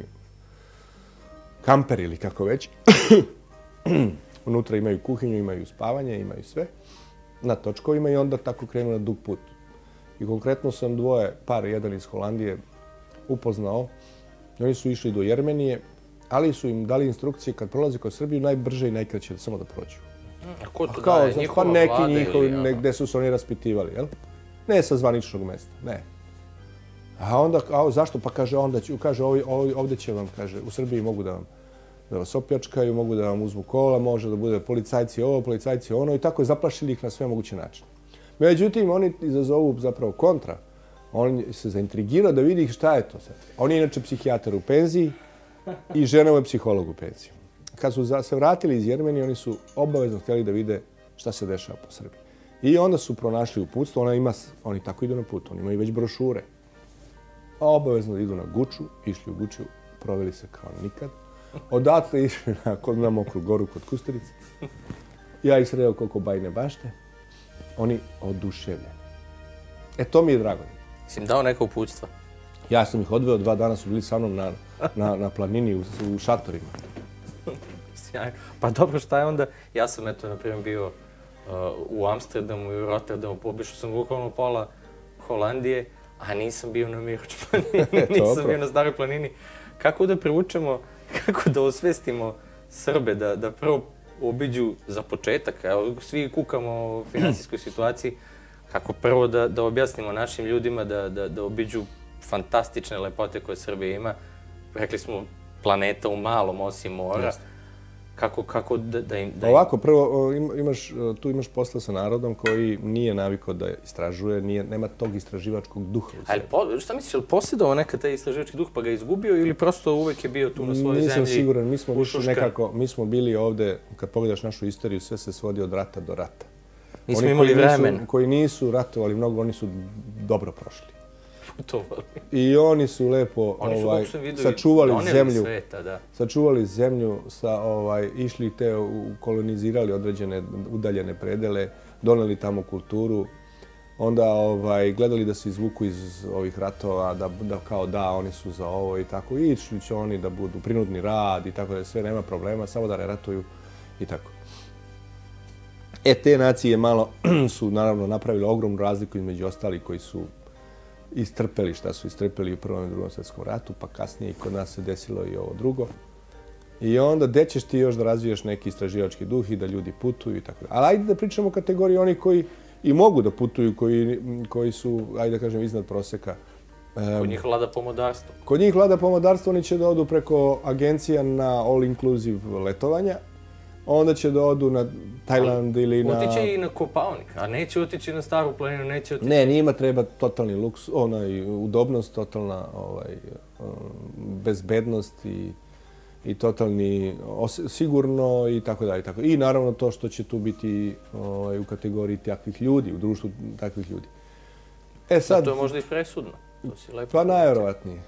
[SPEAKER 2] kamper ili kako već. Unutra imaju kuhinju, imaju spavanje, imaju sve na točkovima i onda tako krenu na dug put. I konkretno sam dvoje, par, jedan iz Holandije, upoznao. Oni su išli do Jermenije, ali su im dali instrukcije kad prolaze kroz Srbiju najbrže i najkraće samo da prođu.
[SPEAKER 1] A ko to
[SPEAKER 2] Kao,
[SPEAKER 1] daje?
[SPEAKER 2] znači,
[SPEAKER 1] Njihova
[SPEAKER 2] pa neki
[SPEAKER 1] vlada
[SPEAKER 2] njihovi,
[SPEAKER 1] ili, ono?
[SPEAKER 2] gde su se oni raspitivali, jel? Ne sa zvaničnog mesta, ne. A onda, a zašto? Pa kaže, onda ću, kaže, ovi, ovi, ovdje će vam, kaže, u Srbiji mogu da vam da vas opljačkaju, mogu da vam uzmu kola, može da bude policajci ovo, policajci ono i tako je zaplašili ih na sve moguće načine. Međutim, oni izazovu zapravo kontra. On se zaintrigirao da vidi šta je to sad. On je inače psihijatar u penziji i žena mu je psiholog u penziji. Kad su se vratili iz Jermenije, oni su obavezno htjeli da vide šta se dešava po Srbiji. I onda su pronašli uputstvo, ona ima, oni tako idu na put, oni imaju već brošure. Obavezno da idu na Guču, išli u Guču, proveli se kao nikad. Odatle išli na, kod na Mokru goru kod Kusturice. Ja ih sreo koliko bajne bašte. Oni oduševljeni. E, to mi je drago.
[SPEAKER 1] Si im dao neka uputstva?
[SPEAKER 2] Ja sam ih odveo, dva dana su bili sa mnom na, na, na planini u, u šatorima.
[SPEAKER 1] Sjajno. Pa dobro, šta je onda? Ja sam, eto, na primjer, bio uh, u Amsterdamu i u Rotterdamu, pobišao sam bukvalno pola Holandije, a nisam bio na Miroč planini, nisam bio na Staroj planini. Kako da privučemo, kako da osvestimo Srbe, da, da prvo obiđu za početak, evo, svi kukamo o finansijskoj situaciji, kako prvo da, da objasnimo našim ljudima da, da, da obiđu fantastične lepote koje Srbija ima. Rekli smo, planeta u malom, osim mora.
[SPEAKER 2] Jeste.
[SPEAKER 1] Kako, kako da, da im... Da im...
[SPEAKER 2] Ovako, prvo, imaš, tu imaš posla sa narodom koji nije navikao da istražuje, nije, nema tog istraživačkog duha u sebi.
[SPEAKER 1] Po, šta misliš, je li posjedovao nekad taj istraživački duh pa ga izgubio ili prosto uvek je bio tu na svojoj
[SPEAKER 2] Nisam
[SPEAKER 1] zemlji?
[SPEAKER 2] Nisam siguran, mi smo više
[SPEAKER 1] ušuškan?
[SPEAKER 2] nekako, mi smo bili ovde, kad pogledaš našu istoriju, sve se svodi od rata do rata.
[SPEAKER 1] Nismo
[SPEAKER 2] Oni
[SPEAKER 1] imali
[SPEAKER 2] koji
[SPEAKER 1] vremena.
[SPEAKER 2] Nisu, koji nisu ratovali mnogo, oni su dobro prošli.
[SPEAKER 1] Putovali.
[SPEAKER 2] I oni su lepo
[SPEAKER 1] Oni su,
[SPEAKER 2] ovaj,
[SPEAKER 1] kako sam vidio,
[SPEAKER 2] sačuvali
[SPEAKER 1] doneli
[SPEAKER 2] zemlju,
[SPEAKER 1] sveta, da.
[SPEAKER 2] sačuvali zemlju, sa, ovaj, išli te, u- kolonizirali određene udaljene predele, doneli tamo kulturu, onda ovaj, gledali da se izvuku iz ovih ratova, da, da kao da, oni su za ovo i tako. I išli će oni da budu prinudni rad i tako da sve nema problema, samo da ne ratuju i tako. E, te nacije malo su naravno napravile ogromnu razliku između ostalih koji su istrpeli šta su istrpeli u Prvom i Drugom svjetskom ratu, pa kasnije i kod nas se desilo i ovo drugo. I onda gde ćeš ti još da razviješ neki istraživački duh i da ljudi putuju i tako da. Ali ajde da pričamo o kategoriji onih koji i mogu da putuju, koji, koji su, ajde da kažem, iznad proseka.
[SPEAKER 1] Kod njih vlada pomodarstvo.
[SPEAKER 2] Kod njih vlada pomodarstvo, oni će da odu preko agencija na all-inclusive letovanja, onda će da odu na Tajland ili na...
[SPEAKER 1] Otiće i na Kopaonik, a neće otići na Staru planinu, neće otići...
[SPEAKER 2] Ne, njima treba totalni luks, onaj, udobnost, totalna ovaj, bezbednost i, i totalni os, sigurno i tako dalje. Tako. I naravno to što će tu biti ovaj, u kategoriji takvih ljudi, u društvu takvih ljudi. E sad...
[SPEAKER 1] Da, to je možda i presudno. To si lepo
[SPEAKER 2] Pa najvjerovatnije.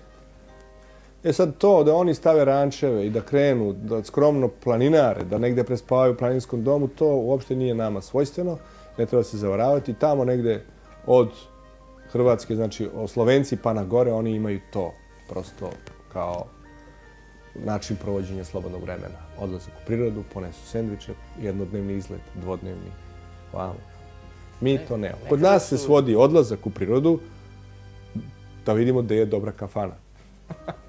[SPEAKER 2] E sad to da oni stave rančeve i da krenu, da skromno planinare, da negde prespavaju u planinskom domu, to uopšte nije nama svojstveno. Ne treba se zavaravati. Tamo negde od Hrvatske, znači od Slovenci pa na gore, oni imaju to prosto kao način provođenja slobodnog vremena. Odlazak u prirodu, ponesu sendviče, jednodnevni izlet, dvodnevni. Hvala. Mi to nemamo. Kod nas se svodi odlazak u prirodu da vidimo gde je dobra kafana.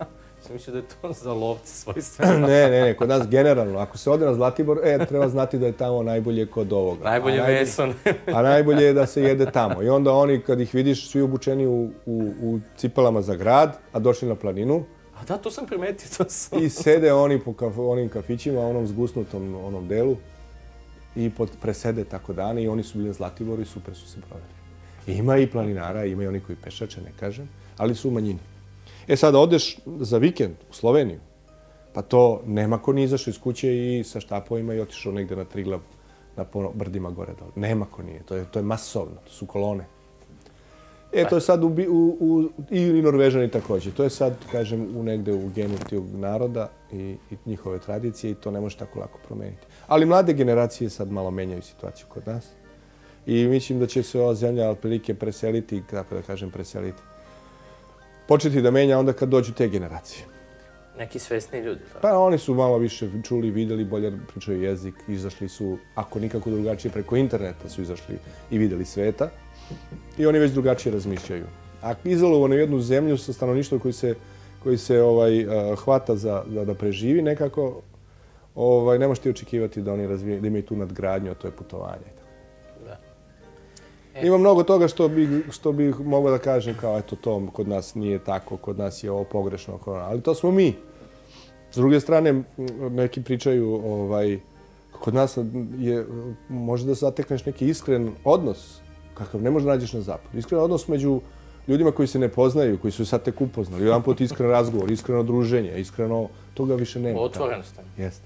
[SPEAKER 1] sam mislio da je to za lovce svojstveno.
[SPEAKER 2] Ne, ne, ne, kod nas generalno. Ako se ode na Zlatibor, e, treba znati da je tamo najbolje kod ovoga.
[SPEAKER 1] Najbolje meso.
[SPEAKER 2] A najbolje je da se jede tamo. I onda oni, kad ih vidiš, svi obučeni u, u, u cipelama za grad, a došli na planinu.
[SPEAKER 1] A da, to sam primetio, to sam.
[SPEAKER 2] I sede oni po kaf, onim kafićima, onom zgusnutom onom delu. I pod, presede tako dane i oni su bili na Zlatiboru i super su se proveli. Ima i planinara, ima i oni koji pešače, ne kažem, ali su u manjini. E sada odeš za vikend u Sloveniju, pa to nema ko ni izašao iz kuće i sa štapovima i otišao negde na Triglav, na brdima gore dole. Nema ko nije, to je, to je masovno, to su kolone. E, to je sad u, u, u, i Norvežani također. To je sad, kažem, u negde u genu tog naroda i, i njihove tradicije i to ne može tako lako promeniti. Ali mlade generacije sad malo menjaju situaciju kod nas. I mislim da će se ova zemlja otprilike preseliti, kako da kažem preseliti, početi da menja onda kad dođu te generacije.
[SPEAKER 1] Neki svesni ljudi. Tako.
[SPEAKER 2] Pa oni su malo više čuli, vidjeli, bolje pričaju jezik, izašli su, ako nikako drugačije, preko interneta su izašli i vidjeli sveta. I oni već drugačije razmišljaju. A izolovano jednu zemlju sa stanovništvom koji se, koji se ovaj, uh, hvata za, da, da preživi nekako, ovaj, ne možete očekivati da oni razvijaju, da imaju tu nadgradnju, a to je putovanje.
[SPEAKER 1] Da.
[SPEAKER 2] E. Ima mnogo toga što bih što bi mogao da kažem kao eto to kod nas nije tako, kod nas je ovo pogrešno, ali to smo mi. S druge strane, neki pričaju, ovaj, kod nas je, može da zatekneš neki iskren odnos, kakav ne možeš da nađeš na zapadu. Iskren odnos među ljudima koji se ne poznaju, koji su sad tek upoznali. Jedan put iskren razgovor, iskreno druženje, iskreno, toga više nema.
[SPEAKER 1] Otvorenost.
[SPEAKER 2] Jeste.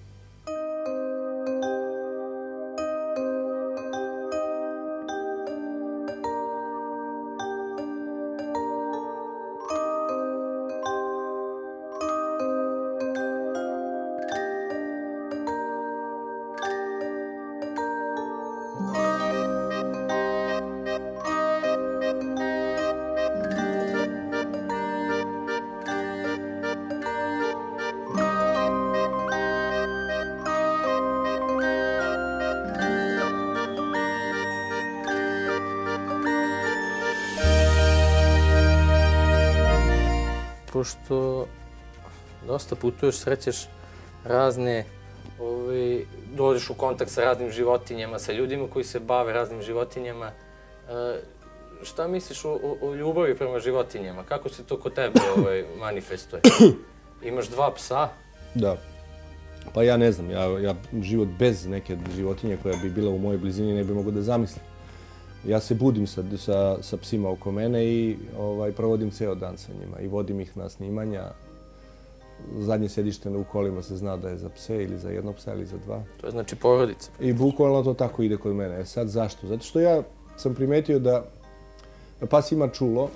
[SPEAKER 1] Pošto dosta putuješ, srećeš razne, ovaj, dođeš u kontakt sa raznim životinjama, sa ljudima koji se bave raznim životinjama. E, šta misliš o, o, o ljubavi prema životinjama? Kako se to kod tebe ovaj, manifestuje? Imaš dva psa?
[SPEAKER 2] Da. Pa ja ne znam, ja, ja život bez neke životinje koja bi bila u mojoj blizini ne bi mogao da zamislim. Ja se budim sa, sa, sa psima oko mene i ovaj, provodim ceo dan sa njima i vodim ih na snimanja. Zadnje sedište u kolima se zna da je za pse ili za jednog psa ili za dva.
[SPEAKER 1] To je znači porodica.
[SPEAKER 2] I bukvalno to tako ide kod mene. E sad zašto? Zato što ja sam primetio da, da pas ima čulo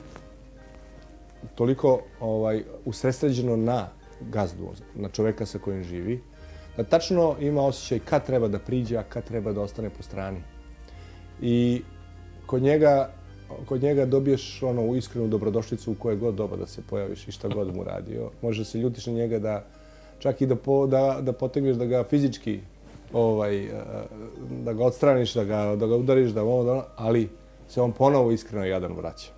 [SPEAKER 2] toliko ovaj, usredsređeno na gazdu, na čoveka sa kojim živi, da tačno ima osjećaj kad treba da priđe, a kad treba da ostane po strani. I kod njega, kod njega dobiješ ono, iskrenu dobrodošlicu u koje god doba da se pojaviš i šta god mu radio. Može se ljutiš na njega da čak i da, po, da, da potegneš da ga fizički ovaj, da ga odstraniš, da ga, da ga udariš, da ovo, da, ali se on ponovo iskreno jadan vraća.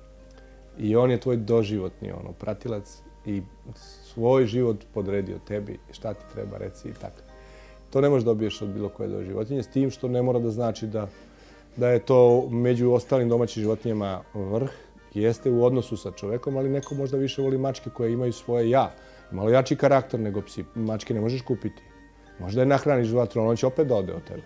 [SPEAKER 2] I on je tvoj doživotni ono, pratilac i svoj život podredio tebi, šta ti treba, reci i tako. To ne možeš dobiješ od bilo koje doživotnje, s tim što ne mora da znači da da je to među ostalim domaćim životinjama vrh, jeste u odnosu sa čovekom, ali neko možda više voli mačke koje imaju svoje ja. Malo jači karakter nego psi. Mačke ne možeš kupiti. Možda je nahraniš vatru, on će opet da ode od tebe.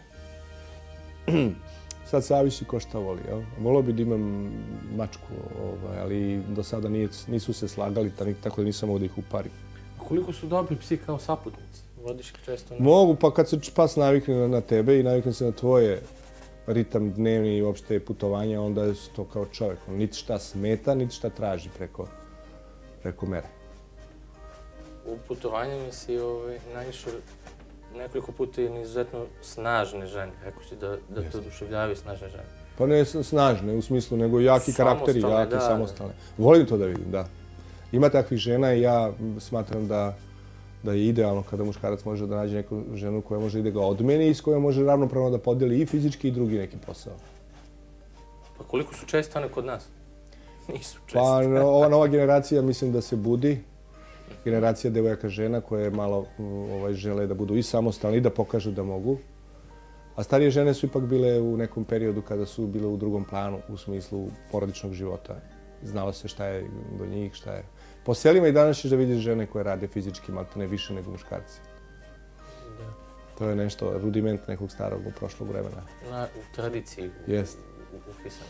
[SPEAKER 2] Sad zavisi ko šta voli. Jel? Volio bi da imam mačku, ovaj, ali do sada nije, nisu se slagali, tako da nisam mogu da ih uparim.
[SPEAKER 1] Koliko su dobri psi kao saputnici? Vodiš ih često na...
[SPEAKER 2] Mogu, pa kad se pas navikne na, na tebe i navikne se na tvoje ritam dnevni i uopšte putovanja, onda je to kao čovjek. Niti šta smeta, niti šta traži preko, preko mere.
[SPEAKER 1] U putovanjima si ovaj, naišao nekoliko puta i izuzetno snažne žene. Rekao si da, da te oduševljavaju snažne žene.
[SPEAKER 2] Pa ne snažne u smislu, nego jaki karakteri, jaki,
[SPEAKER 1] da,
[SPEAKER 2] samostalne. Volim to da vidim, da. Ima takvih žena i ja smatram da da je idealno kada muškarac može da nađe neku ženu koja može i da ga odmeni i s kojom može ravnopravno da podijeli i fizički i drugi neki posao.
[SPEAKER 1] Pa koliko su često one kod nas? Nisu često.
[SPEAKER 2] Pa ova nova generacija mislim da se budi generacija devojaka žena koje malo ovaj, žele da budu i samostalni i da pokažu da mogu. A starije žene su ipak bile u nekom periodu kada su bile u drugom planu u smislu porodičnog života. Znalo se šta je do njih, šta je. Po selima i danas ćeš da vidiš žene koje rade fizički maltene više nego muškarci.
[SPEAKER 1] Da.
[SPEAKER 2] To je nešto, rudiment nekog starog u prošlog vremena.
[SPEAKER 1] Na tradiciji
[SPEAKER 2] Jest.
[SPEAKER 1] upisano.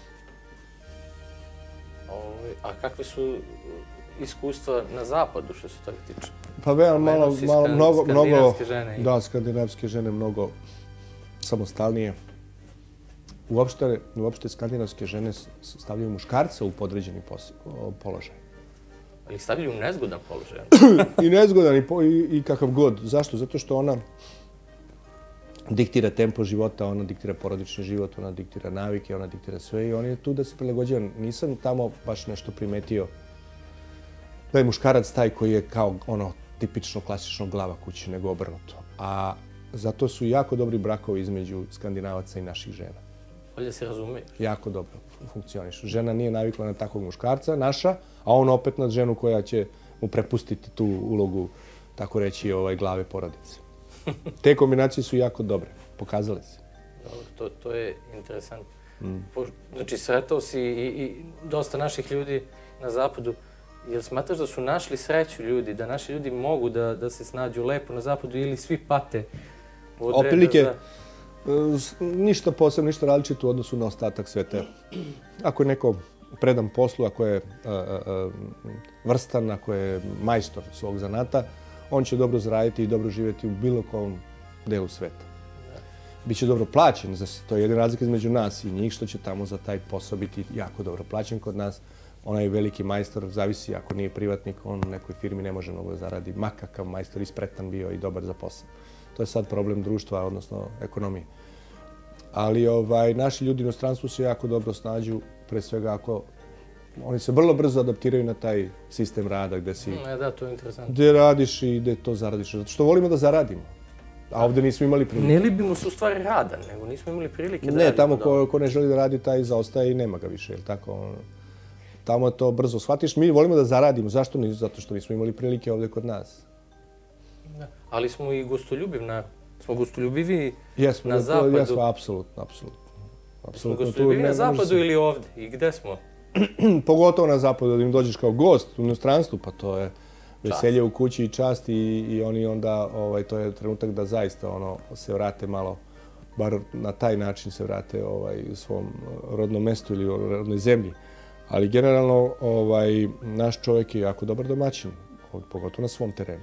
[SPEAKER 1] A kakve su iskustva na zapadu što se toga tiče?
[SPEAKER 2] Pa veoma malo, malo, mnogo, mnogo,
[SPEAKER 1] skandinavske žene.
[SPEAKER 2] da, skandinavske žene mnogo samostalnije. Uopšte, uopšte skandinavske žene stavljaju muškarca u podređeni položaj.
[SPEAKER 1] Ali ih stavljaju u nezgodan položaj.
[SPEAKER 2] I nezgodan i, i, i kakav god. Zašto? Zato što ona diktira tempo života, ona diktira porodični život, ona diktira navike, ona diktira sve i on je tu da se prilagođava. Nisam tamo baš nešto primetio da je muškarac taj koji je kao ono tipično klasično glava kuće, nego obrnuto. A zato su jako dobri brakovi između Skandinavaca i naših žena.
[SPEAKER 1] Bolje se razumeju.
[SPEAKER 2] Jako dobro funkcionišu. Žena nije navikla na takvog muškarca, naša, a on opet na ženu koja će mu prepustiti tu ulogu, tako reći, ovaj, glave porodice. Te kombinacije su jako dobre. Pokazale se.
[SPEAKER 1] Dobro, to, to je interesantno. Mm. Znači, sretao si i, i dosta naših ljudi na zapadu. Jel smatraš da su našli sreću ljudi, da naši ljudi mogu da, da se snađu lepo na zapadu ili svi pate od reda
[SPEAKER 2] Oprilike,
[SPEAKER 1] za...
[SPEAKER 2] ništa posebno, ništa različito u odnosu na ostatak sveta. Ako je neko predan poslu, ako je a, a, vrstan, ako je majstor svog zanata, on će dobro zaraditi i dobro živjeti u bilo kom delu sveta. Biće dobro plaćen, to je jedna razlika između nas i njih, što će tamo za taj posao biti jako dobro plaćen. Kod nas onaj veliki majstor, zavisi ako nije privatnik, on u nekoj firmi ne može mnogo da zaradi, makakav majstor ispretan bio i dobar za posao. To je sad problem društva, odnosno ekonomije. Ali ovaj, naši ljudi u inostranstvu se jako dobro snađu, pre svega ako oni se vrlo brzo adaptiraju na taj sistem rada gde si...
[SPEAKER 1] Ne, da, to je interesantno.
[SPEAKER 2] Gde radiš i gde to zaradiš. Zato što volimo da zaradimo. A ovdje nismo imali prilike.
[SPEAKER 1] Ne libimo se u stvari rada, nego nismo imali prilike da radimo.
[SPEAKER 2] Ne, tamo ko, ko ne želi da radi, taj zaostaje i nema ga više, jel tako? Tamo to brzo shvatiš. Mi volimo da zaradimo. Zašto nisu? Zato što nismo imali prilike ovdje kod nas.
[SPEAKER 1] Da. Ali smo i gostoljubiv narod. Smo gostoljubivi
[SPEAKER 2] jesmo,
[SPEAKER 1] na zapadu.
[SPEAKER 2] Jesmo, apsolutno, apsolutno.
[SPEAKER 1] Smo gostoljubivi na zapadu se... ili ovdje? I gde smo?
[SPEAKER 2] Pogotovo na zapadu, da im dođeš kao gost u inostranstvu, pa to je veselje u kući i čast i, i oni onda, ovaj, to je trenutak da zaista ono, se vrate malo, bar na taj način se vrate ovaj, u svom rodnom mestu ili u rodnoj zemlji. Ali generalno ovaj, naš čovjek je jako dobar domaćin, pogotovo na svom terenu.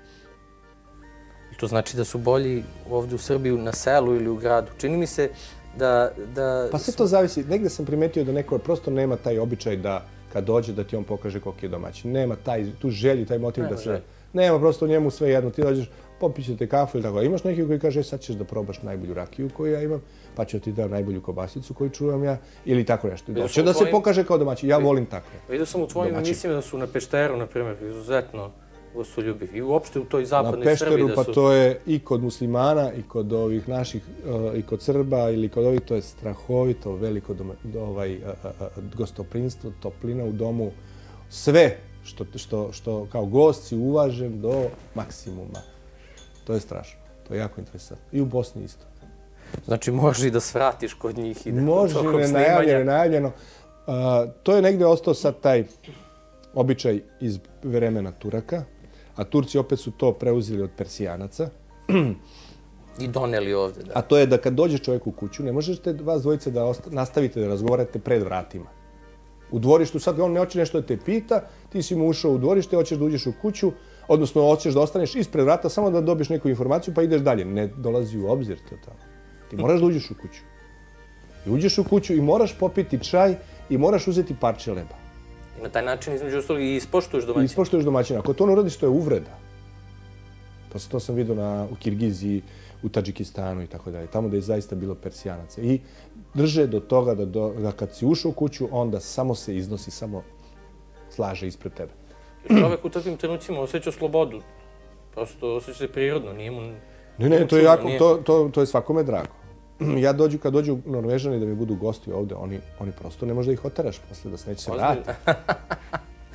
[SPEAKER 1] To znači da su bolji ovdje u Srbiji na selu ili u gradu. Čini mi se da... da
[SPEAKER 2] pa sve to zavisi. Negde sam primetio da neko prosto nema taj običaj da kad dođe da ti on pokaže koliki je domaćin. Nema taj, tu želju, taj motiv nema da se... Želj. Nema, prosto njemu sve jedno. Ti dođeš, popićete kafu ili tako. Imaš neki koji kaže, sad ćeš da probaš najbolju rakiju koju ja imam, pa ću ti da najbolju kobasicu koju čuvam ja, ili tako nešto. Doće da se pokaže kao domaćin. Ja volim takve.
[SPEAKER 1] Vidio sam u tvojim emisijama da su na Pešteru, na primjer, izuzetno gostoljubivi. I uopšte u toj zapadnoj Srbiji da su...
[SPEAKER 2] Na Pešteru, pa to je i kod muslimana, i kod ovih naših, i kod Srba, ili kod ovih, to je strahovito veliko ovaj, gostoprinstvo, toplina u domu. Sve što, što, što kao gost si uvažen do maksimuma. To je strašno. To je jako interesantno. I u Bosni isto.
[SPEAKER 1] Znači, može i da svratiš kod njih i da
[SPEAKER 2] može,
[SPEAKER 1] tokom snimanja.
[SPEAKER 2] Najavljeno, najavljeno. Uh, to je negde ostao sad taj običaj iz vremena Turaka, a Turci opet su to preuzeli od Persijanaca.
[SPEAKER 1] I doneli ovdje, da.
[SPEAKER 2] A to je da kad dođe čovjek u kuću, ne možete vas dvojice da nastavite da razgovarate pred vratima. U dvorištu, sad on ne hoće nešto da te pita, ti si mu ušao u dvorište, hoćeš da uđeš u kuću, odnosno hoćeš da ostaneš ispred vrata samo da dobiješ neku informaciju pa ideš dalje. Ne dolazi u obzir to tamo. Ti moraš da uđeš u kuću. I uđeš u kuću i moraš popiti čaj i moraš uzeti parče leba.
[SPEAKER 1] I na taj način, između ostalog, i ispoštuješ domaćina.
[SPEAKER 2] I ispoštuješ domaćina. Ako to ne uradiš, to je uvreda. To, to sam vidio na, u Kirgiziji, u Tadžikistanu i tako dalje. Tamo da je zaista bilo Persijanaca. I drže do toga da, do, da kad si ušao u kuću, onda samo se iznosi, samo slaže ispred tebe.
[SPEAKER 1] Jer čovjek u takvim trenucima osjeća slobodu. Prosto osjeća se prirodno, nije mu...
[SPEAKER 2] Ne, ne, to je, jako, nije... to, to, to je svakome drago. Ja dođu, kad dođu Norvežani da mi budu gosti ovdje, oni, oni prosto ne može da ih oteraš posle, da se neće se vratiti.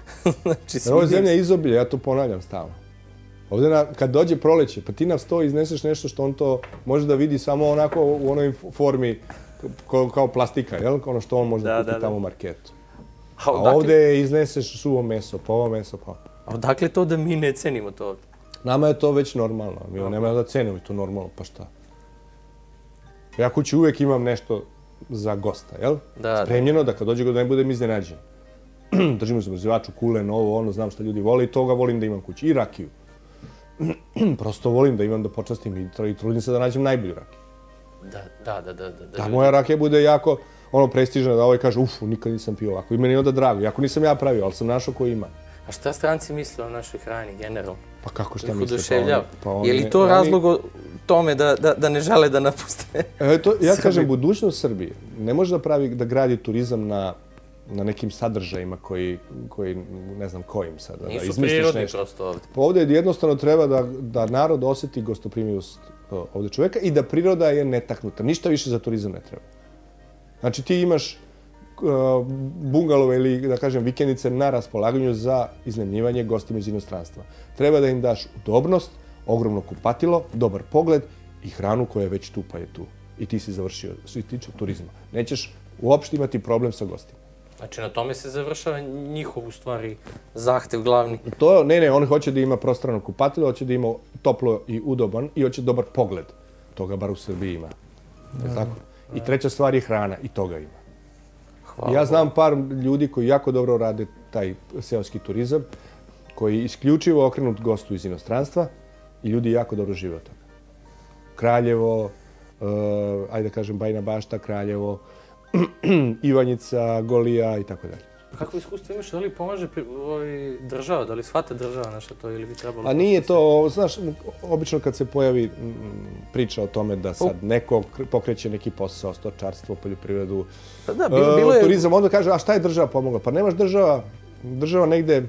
[SPEAKER 1] Znači,
[SPEAKER 2] Jer ovo je zemlja izobilja, ja to ponavljam stalno. Ovdje na, kad dođe proleće, pa ti na sto izneseš nešto što on to može da vidi samo onako u onoj formi kao, kao plastika, jel? Ono što on može da, kupi tamo u marketu. A, a ovdje izneseš suvo meso, pa ovo meso, pa...
[SPEAKER 1] A odakle to da mi ne cenimo to ovdje?
[SPEAKER 2] Nama je to već normalno. Mi okay. nema da cenimo i to normalno, pa šta? Ja kući uvijek imam nešto za gosta, jel? Da, spremljeno da kad dođe da ne budem iznenađen. Držimo se mrzivaču, kulen, ovo, ono, znam šta ljudi vole i toga volim da imam kući. I rakiju. Prosto volim da imam da počastim i trudim se da nađem najbolju rakiju.
[SPEAKER 1] Da, da, da, da. Da,
[SPEAKER 2] da moja rakija bude jako ono prestižna, da ovaj kaže, uf, nikad nisam pio ovako. I meni je onda drago, iako nisam ja pravio, ali sam našao ko ima.
[SPEAKER 1] A šta stranci misle o našoj hrani, generalno?
[SPEAKER 2] Pa kako šta misle?
[SPEAKER 1] Pa on, je li to razlog o tome da, da, da ne žele da napuste?
[SPEAKER 2] E, to, ja kažem, budućnost Srbije ne može da pravi, da gradi turizam na, na nekim sadržajima koji, koji, ne znam kojim sad. Da,
[SPEAKER 1] nisu
[SPEAKER 2] da
[SPEAKER 1] prirodni
[SPEAKER 2] nešto.
[SPEAKER 1] Prosto ovdje.
[SPEAKER 2] Pa ovdje jednostavno treba da, da narod osjeti gostoprimivost ovdje čovjeka i da priroda je netaknuta. Ništa više za turizam ne treba. Znači ti imaš uh, bungalove ili, da kažem, vikendice na raspolaganju za iznajmljivanje gostima iz inostranstva. Treba da im daš udobnost, ogromno kupatilo, dobar pogled i hranu koja je već tu pa je tu. I ti si završio, što se tiče turizma. Nećeš uopšte imati problem sa gostima.
[SPEAKER 1] Znači na tome se završava njihov, u stvari, zahtev glavni.
[SPEAKER 2] To, ne, ne, on hoće da ima prostrano kupatilo, hoće da ima toplo i udoban i hoće dobar pogled. Toga bar u Srbiji ima. Je tako? I treća stvar je hrana i toga ima. Hvala. Ja znam par ljudi koji jako dobro rade taj seoski turizam, koji isključivo okrenut gostu iz inostranstva i ljudi jako dobro žive od toga. Kraljevo, uh, ajde da kažem Bajina Bašta, Kraljevo, Ivanjica, Golija i tako dalje.
[SPEAKER 1] Kako iskustvo imaš, da li pomaže ovaj država, da li shvata država naša to ili bi trebalo...
[SPEAKER 2] A nije to, znaš, obično kad se pojavi priča o tome da sad neko pokreće neki posao, stočarstvo, poljoprivredu,
[SPEAKER 1] pa da, bilo je...
[SPEAKER 2] turizam, onda kaže, a šta je država pomogla? Pa nemaš država, država negde,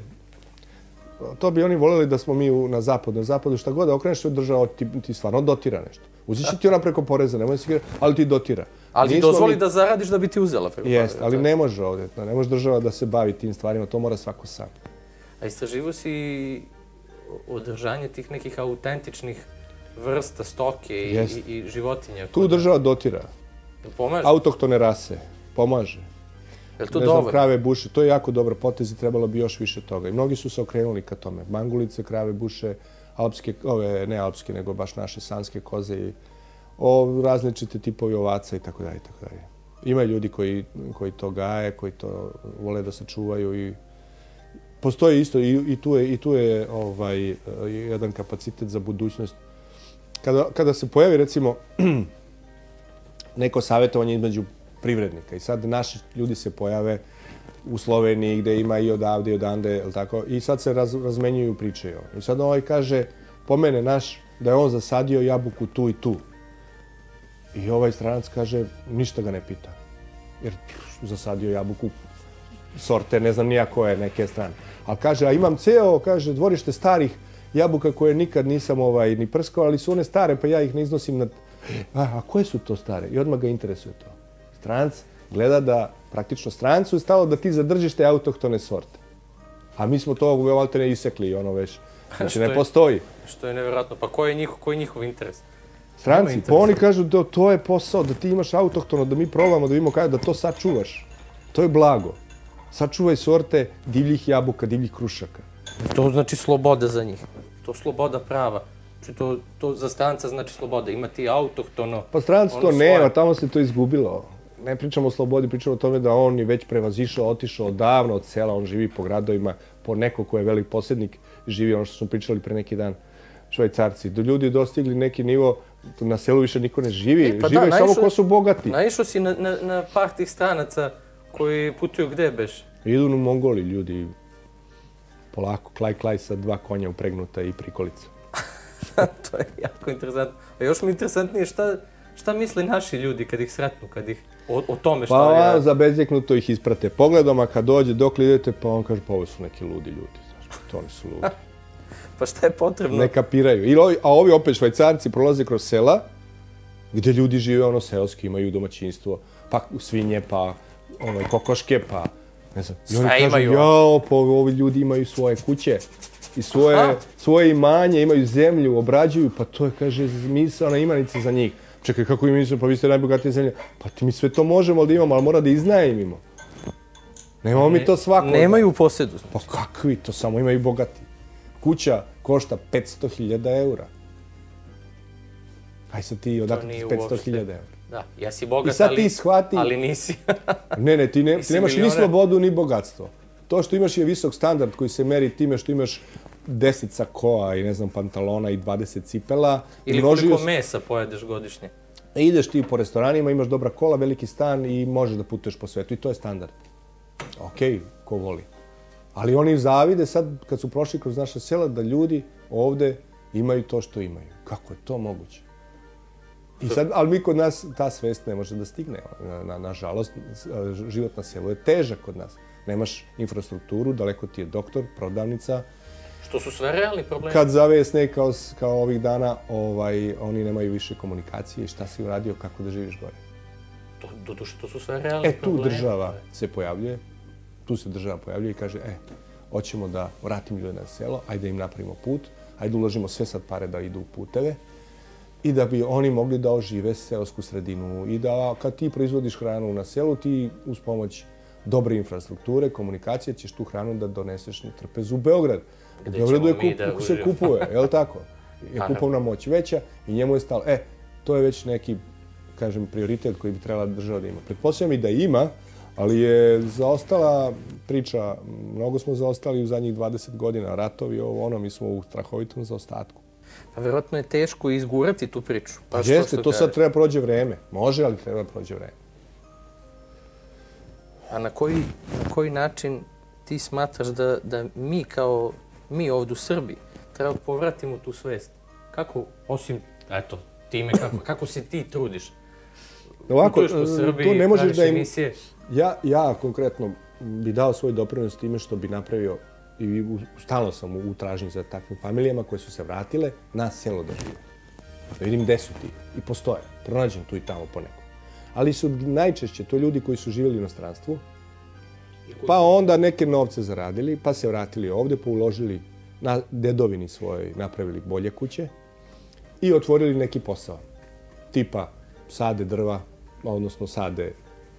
[SPEAKER 2] to bi oni voljeli da smo mi na zapadu, na zapadu šta god da okreneš, država ti, ti stvarno dotira nešto. Uzit će ti ona preko poreza, nemoj se kira, ali ti dotira.
[SPEAKER 1] Ali ti dozvoli mi... da zaradiš da bi ti uzela preko poreza.
[SPEAKER 2] Jest, ali ne može ovdje, ne može država da se bavi tim stvarima, to mora svako sam.
[SPEAKER 1] A istraživo si održanje tih nekih autentičnih vrsta stoke i, i, i životinja?
[SPEAKER 2] Tu država dotira.
[SPEAKER 1] Pomaže?
[SPEAKER 2] Autohtone rase, pomaže.
[SPEAKER 1] Je li to
[SPEAKER 2] ne
[SPEAKER 1] dobro?
[SPEAKER 2] Znam, krave, buše, to je jako dobro potez i trebalo bi još više toga. I mnogi su se okrenuli ka tome. Mangulice, krave, buše, alpske, ove, ne alpske, nego baš naše sanske koze i o, različite tipovi ovaca i tako dalje, tako dalje. Ima ljudi koji, koji to gaje, koji to vole da se čuvaju i postoji isto i, i tu je, i tu je ovaj, jedan kapacitet za budućnost. Kada, kada se pojavi, recimo, neko savjetovanje između privrednika i sad naši ljudi se pojave u Sloveniji gdje ima i odavde i odande, tako, i sad se raz, razmenjuju priče. I sad ovaj kaže, pomene naš, da je on zasadio jabuku tu i tu. I ovaj stranac kaže, ništa ga ne pita. Jer zasadio jabuku sorte, ne znam nija koje, neke strane. Ali kaže, a imam ceo, kaže, dvorište starih jabuka koje nikad nisam ovaj, ni prskao, ali su one stare, pa ja ih ne iznosim na... A, a koje su to stare? I odmah ga interesuje to. Stranac gleda da, praktično strancu je stalo da ti zadržiš te autohtone sorte. A mi smo to valjda ne isekli i ono već, znači ne postoji.
[SPEAKER 1] Što je nevjerojatno, pa koji je njihov, koji je njihov interes?
[SPEAKER 2] Stranci, pa oni kažu da to je posao, da ti imaš autohtono, da mi probamo, da vidimo kada, da to sačuvaš. To je blago. Sačuvaj sorte divljih jabuka, divljih krušaka.
[SPEAKER 1] To znači sloboda za njih. To sloboda prava. To, to za stranca znači sloboda. Ima ti autohtono...
[SPEAKER 2] Pa stranci to nema, tamo se to izgubilo. Ne pričamo o slobodi, pričamo o tome da on je već prevazišao, otišao odavno od sela, on živi po gradovima, po neko ko je velik posjednik, živi ono što smo pričali pre neki dan, Švajcarci. Do ljudi dostigli neki nivo, na selu više niko ne živi, e, pa žive da, samo naišao, ko su bogati.
[SPEAKER 1] Naišao si na, na, na par tih stranaca koji putuju gde beš?
[SPEAKER 2] Idu u Mongoli ljudi, polako, klaj, klaj sa dva konja upregnuta i prikolica.
[SPEAKER 1] To je jako interesantno. A još mi je interesantnije šta, šta misle naši ljudi kad ih sretnu, kad ih o, o tome šta...
[SPEAKER 2] Pa
[SPEAKER 1] ja...
[SPEAKER 2] zabezjeknuto ih isprate pogledom, a kad dođe, dok li idete, pa on kaže, pa ovo su neki ludi ljudi, znaš, to oni su ludi.
[SPEAKER 1] Pa šta je potrebno?
[SPEAKER 2] Ne kapiraju. I ovi, a ovi opet Švajcarci prolaze kroz sela, gdje ljudi žive ono seoski, imaju domaćinstvo, pa svinje, pa onoj, kokoške, pa Ne znam. I
[SPEAKER 1] Sve
[SPEAKER 2] oni kažu,
[SPEAKER 1] imaju.
[SPEAKER 2] jao, pa ovi ljudi imaju svoje kuće i svoje, svoje imanje, imaju zemlju, obrađuju, pa to je, kaže, misaona imenica za njih. Čekaj, kako mi mislimo, pa vi ste najbogatija zemlja. Pa ti mi sve to možemo da imamo, ali mora da iznajmimo. Nemamo mi to svako.
[SPEAKER 1] Nemaju u posjedu.
[SPEAKER 2] Pa kakvi, to samo imaju bogati. Kuća košta petsto hiljada eura. Aj sad ti odakle ti petsto hiljada eura.
[SPEAKER 1] Da, ja si bogat,
[SPEAKER 2] I sad ti
[SPEAKER 1] ali,
[SPEAKER 2] shvati...
[SPEAKER 1] ali nisi.
[SPEAKER 2] Ne, ne, ti, ne,
[SPEAKER 1] Nisi
[SPEAKER 2] ti nemaš ni
[SPEAKER 1] milioner.
[SPEAKER 2] slobodu, ni bogatstvo. To što imaš je visok standard koji se meri time što imaš deset sakoa i ne znam, pantalona i dvadeset cipela.
[SPEAKER 1] Ili
[SPEAKER 2] Množio
[SPEAKER 1] koliko
[SPEAKER 2] s-
[SPEAKER 1] mesa pojedeš godišnje.
[SPEAKER 2] Ideš ti po restoranima, imaš dobra kola, veliki stan i možeš da putuješ po svetu i to je standard. Okej, ko voli. Ali oni zavide sad, kad su prošli kroz naša sela, da ljudi ovde imaju to što imaju. Kako je to moguće? I sad, ali mi kod nas ta svest ne može da stigne. Na, na, nažalost, život na selu je težak kod nas. Nemaš infrastrukturu, daleko ti je doktor, prodavnica.
[SPEAKER 1] Što su sve realni problemi.
[SPEAKER 2] Kad zavesne kao, s- kao ovih dana, ovaj, oni nemaju više komunikacije. Šta si uradio, kako da živiš gore?
[SPEAKER 1] To, to, to, to su sve realni
[SPEAKER 2] E, tu
[SPEAKER 1] problemi.
[SPEAKER 2] država se pojavljuje. Tu se država pojavljuje i kaže, e, hoćemo da vratimo ljude na selo, ajde im napravimo put, ajde uložimo sve sad pare da idu u puteve i da bi oni mogli da ožive seosku sredinu i da kad ti proizvodiš hranu na selu, ti uz pomoć dobre infrastrukture, komunikacije, ćeš tu hranu da doneseš na trpezu u Beograd. U
[SPEAKER 1] Gde
[SPEAKER 2] Beogradu je
[SPEAKER 1] ćemo mi da
[SPEAKER 2] kup, se
[SPEAKER 1] uživamo.
[SPEAKER 2] kupuje, je li tako? Je
[SPEAKER 1] Naravno.
[SPEAKER 2] kupovna moć veća i njemu je stalo. E, to je već neki, kažem, prioritet koji bi trebala država da ima. Pretpostavljam i da ima, ali je zaostala priča, mnogo smo zaostali u zadnjih dvadeset godina, ratovi, ovo ono, mi smo u strahovitom zaostatku.
[SPEAKER 1] Pa verovatno je teško izgurati tu priču.
[SPEAKER 2] Pa
[SPEAKER 1] Pa što
[SPEAKER 2] jeste,
[SPEAKER 1] što
[SPEAKER 2] to sad
[SPEAKER 1] kažeš.
[SPEAKER 2] treba prođe vreme. Može, ali treba prođe vreme.
[SPEAKER 1] A na koji, na koji način ti smatraš da, da mi kao, mi ovdje u Srbiji, treba povratimo tu svest? Kako, osim, eto, time, kako, kako se ti trudiš?
[SPEAKER 2] Ovako,
[SPEAKER 1] Putuješ po Srbiji,
[SPEAKER 2] tu ne možeš
[SPEAKER 1] praviš
[SPEAKER 2] da im...
[SPEAKER 1] emisije.
[SPEAKER 2] Ja, ja konkretno bi dao svoj doprinos time što bi napravio, i u- stalno sam u, u tražnji za takvim familijama koje su se vratile na selo da žive. Da vidim gde su ti. I postoje. Pronađem tu i tamo po nekom. Ali su najčešće to ljudi koji su živjeli u inostranstvu, pa onda neke novce zaradili, pa se vratili ovde, pa uložili na dedovini svojoj, napravili bolje kuće i otvorili neki posao. Tipa sade drva, odnosno sade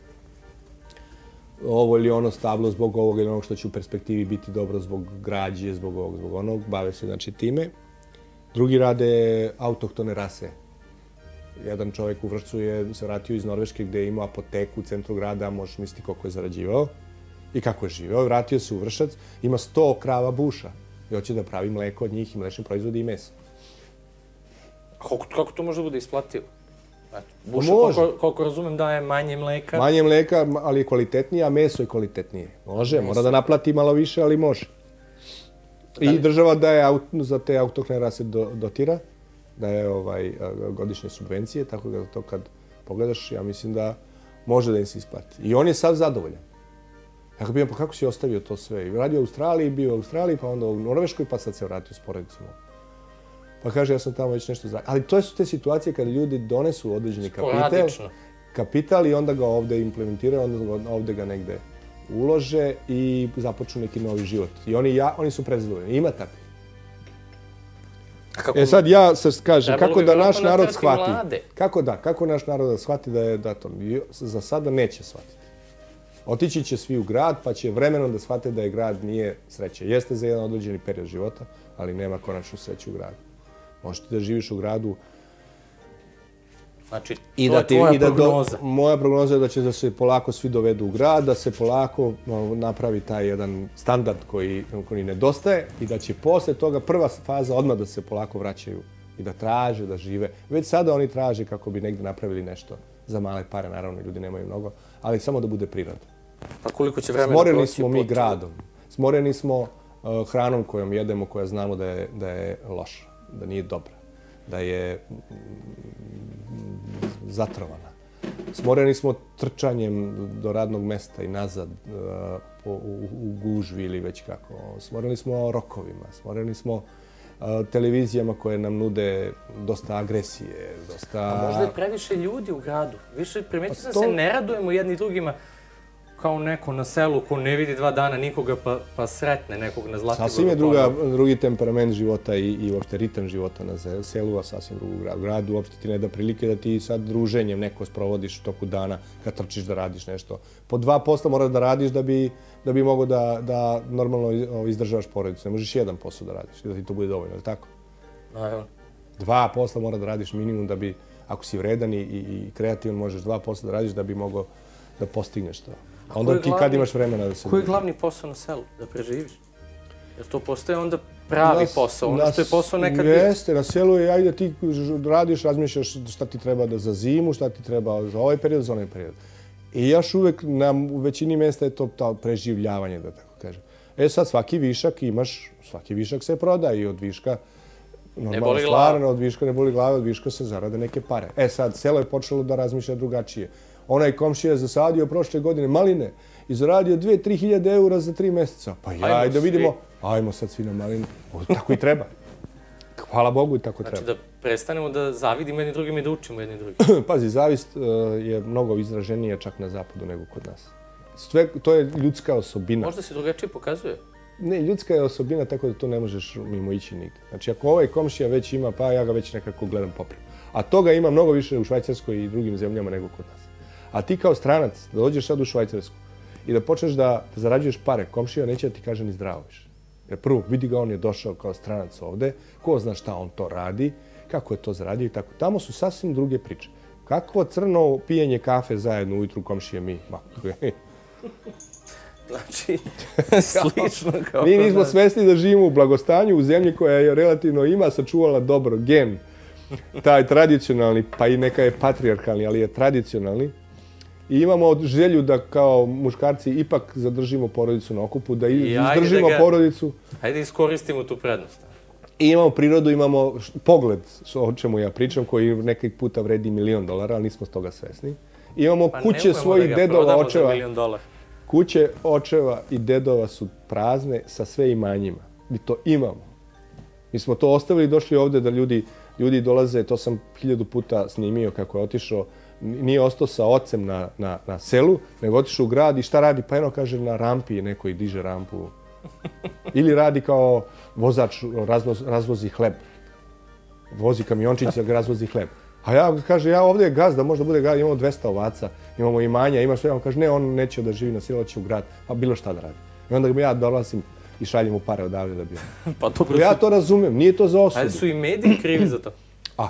[SPEAKER 2] ovo ili ono stablo zbog ovoga ili onog što će u perspektivi biti dobro zbog građe, zbog ovog, zbog onog. Bave se znači time. Drugi rade autohtone rase. Jedan čovjek u Vršcu je se vratio iz Norveške gdje je imao apoteku u centru grada, možeš misliti koliko je zarađivao i kako je živeo. Vratio se u Vršac, ima sto krava buša i hoće da pravi mleko od njih i mlečne proizvode i meso.
[SPEAKER 1] Kako, kako to može da bude isplativo? Eto, buša,
[SPEAKER 2] može.
[SPEAKER 1] koliko, koliko razumem, daje manje mleka.
[SPEAKER 2] Manje mleka, ali je kvalitetnije, a meso je kvalitetnije. Može, mora da naplati malo više, ali može. I država daje aut, za te autohtone rase do, dotira, daje ovaj, godišnje subvencije, tako da to kad pogledaš, ja mislim da može da im se isplati. I on je sad zadovoljan. Ja ga pitam, pa kako si ostavio to sve? Radio u Australiji, bio u Australiji, pa onda u Norveškoj, pa sad se vratio s porodicom. Pa kaže, ja sam tamo već nešto zaradio. Ali to su te situacije kada ljudi donesu određeni kapital,
[SPEAKER 1] Sporadično.
[SPEAKER 2] kapital i onda ga ovde implementiraju, onda ga- ovde ga negde ulože i započnu neki novi život. I oni, ja, oni su prezadovoljni. Ima takvi.
[SPEAKER 1] A kako,
[SPEAKER 2] E sad ja se kažem,
[SPEAKER 1] Trebalo
[SPEAKER 2] kako
[SPEAKER 1] bi
[SPEAKER 2] da
[SPEAKER 1] verovatno
[SPEAKER 2] naš narod
[SPEAKER 1] naterati
[SPEAKER 2] shvati?
[SPEAKER 1] mlade.
[SPEAKER 2] Kako da, kako naš narod da shvati da je da to? I za sada neće shvatiti. Otići će svi u grad, pa će vremenom da shvate da je grad nije sreća. Jeste za jedan određeni period života, ali nema konačnu sreću u gradu. Možeš ti da živiš u gradu
[SPEAKER 1] znači,
[SPEAKER 2] i
[SPEAKER 1] to
[SPEAKER 2] da
[SPEAKER 1] je
[SPEAKER 2] ti
[SPEAKER 1] tvoja
[SPEAKER 2] i da do-
[SPEAKER 1] prognoza.
[SPEAKER 2] moja prognoza je da će da se polako svi dovedu u grad, da se polako no, napravi taj jedan standard koji koji nedostaje i da će posle toga prva faza odmah da se polako vraćaju i da traže da žive. Već sada oni traže kako bi negde napravili nešto za male pare, naravno ljudi nemaju mnogo, ali samo da bude priroda.
[SPEAKER 1] Pa koliko će vremena
[SPEAKER 2] Smoreni
[SPEAKER 1] proći
[SPEAKER 2] smo mi
[SPEAKER 1] pod-
[SPEAKER 2] gradom. Smoreni smo uh, hranom kojom jedemo, koja znamo da je, da je loša, da nije dobra, da je mm, zatrovana. Smoreni smo trčanjem do radnog mesta i nazad uh, po, u, u gužvi ili već kako. Smoreni smo rokovima, smoreni smo uh, televizijama koje nam nude dosta agresije, dosta...
[SPEAKER 1] A možda je previše ljudi u gradu. Više primetio sam
[SPEAKER 2] to-
[SPEAKER 1] se, ne radujemo jedni drugima. kao neko na selu ko ne vidi dva dana nikoga pa sretne nekog na Zlatiboru.
[SPEAKER 2] Sasvim je drugi temperament života i uopšte ritam života na selu, a sasvim drugu gradu. Gradu uopšte ti ne da prilike da ti sad druženjem neko sprovodiš u toku dana kad trčiš da radiš nešto. Po dva posla moraš da radiš da bi mogo da normalno izdržavaš porodicu. Ne možeš jedan posao da radiš i da ti to bude dovoljno, ali tako?
[SPEAKER 1] Naravno.
[SPEAKER 2] Dva posla mora da radiš minimum da bi, ako si vredan i kreativan, možeš dva posla da radiš da bi mogo da postigneš to. A onda ti kad imaš vremena da se...
[SPEAKER 1] Koji je glavni posao na selu? Da preživiš? Jer to postaje onda pravi posao, ono što je posao nekad bio.
[SPEAKER 2] Jeste, na selu je, ajde ti radiš, razmišljaš šta ti treba da za zimu, šta ti treba za ovaj period, za onaj period. I još uvek u većini mesta je to preživljavanje, da tako kažem. E sad svaki višak imaš, svaki višak se proda i od viška normalna stvar, od viška ne boli glave, od viška se zarade neke pare. E sad, selo je počelo da razmišlja drugačije. Onaj komšija je zasadio prošle godine maline i zaradio dve do tri hiljade eura za tri meseca. Pa ja, ajde da vidimo, ajmo sad svi na maline. Tako i treba. Hvala Bogu i tako treba.
[SPEAKER 1] Znači da prestanemo da zavidimo jedni drugim i da učimo jedni drugim.
[SPEAKER 2] Pazi, zavist je mnogo izraženija čak na zapadu nego kod nas. To je ljudska osobina.
[SPEAKER 1] Možda se drugačije pokazuje.
[SPEAKER 2] Ne, ljudska je osobina tako da to ne možeš mimo ići nigde. Znači ako ovaj komšija već ima, pa ja ga već nekako gledam popravo. A toga ima mnogo više u Švajcarskoj i drugim zemljama nego kod nas. A ti kao stranac, da dođeš sad u Švajcarsku i da počneš da zarađuješ pare, komšija neće da ti kaže ni zdravo više. Jer prvo, vidi ga, on je došao kao stranac ovde, ko zna šta on to radi, kako je to zaradio i tako. Tamo su sasvim druge priče. Kakvo crno pijenje kafe zajedno ujutru komšije mi?
[SPEAKER 1] Znači, slično kao...
[SPEAKER 2] Mi nismo svesni da živimo u blagostanju, u zemlji koja je relativno ima sačuvala dobro gen, taj tradicionalni, pa i neka je patrijarkalni, ali je tradicionalni. I imamo želju da kao muškarci ipak zadržimo porodicu na okupu, da izdržimo porodicu.
[SPEAKER 1] Hajde iskoristimo tu prednost.
[SPEAKER 2] I imamo prirodu, imamo pogled, o čemu ja pričam, koji nekak puta vredi milion dolara, ali nismo s toga svesni. Imamo kuće svojih dedova, očeva. Kuće očeva i dedova su prazne sa sve imanjima. Mi to imamo. Mi smo to ostavili i došli ovde da ljudi dolaze, to sam hiljadu puta snimio kako je otišao, nije ostao sa ocem na selu, nego otišao u grad i šta radi? Pa jedno kaže na rampi, neko i diže rampu. Ili radi kao vozač, razvozi hleb. Vozi kamiončić da razvozi hleb. A ja kaže, ja ovdje je gazda, možda bude gazda, imamo dvesta ovaca, imamo imanja, ima sve. On kaže, ne, on neće da živi na selu, će u grad, pa bilo šta da radi. I onda ja dolazim i šaljem mu pare odavde da bi... Ja to razumem, nije to za osudu.
[SPEAKER 1] Ali su i mediji krivi za to?
[SPEAKER 2] A.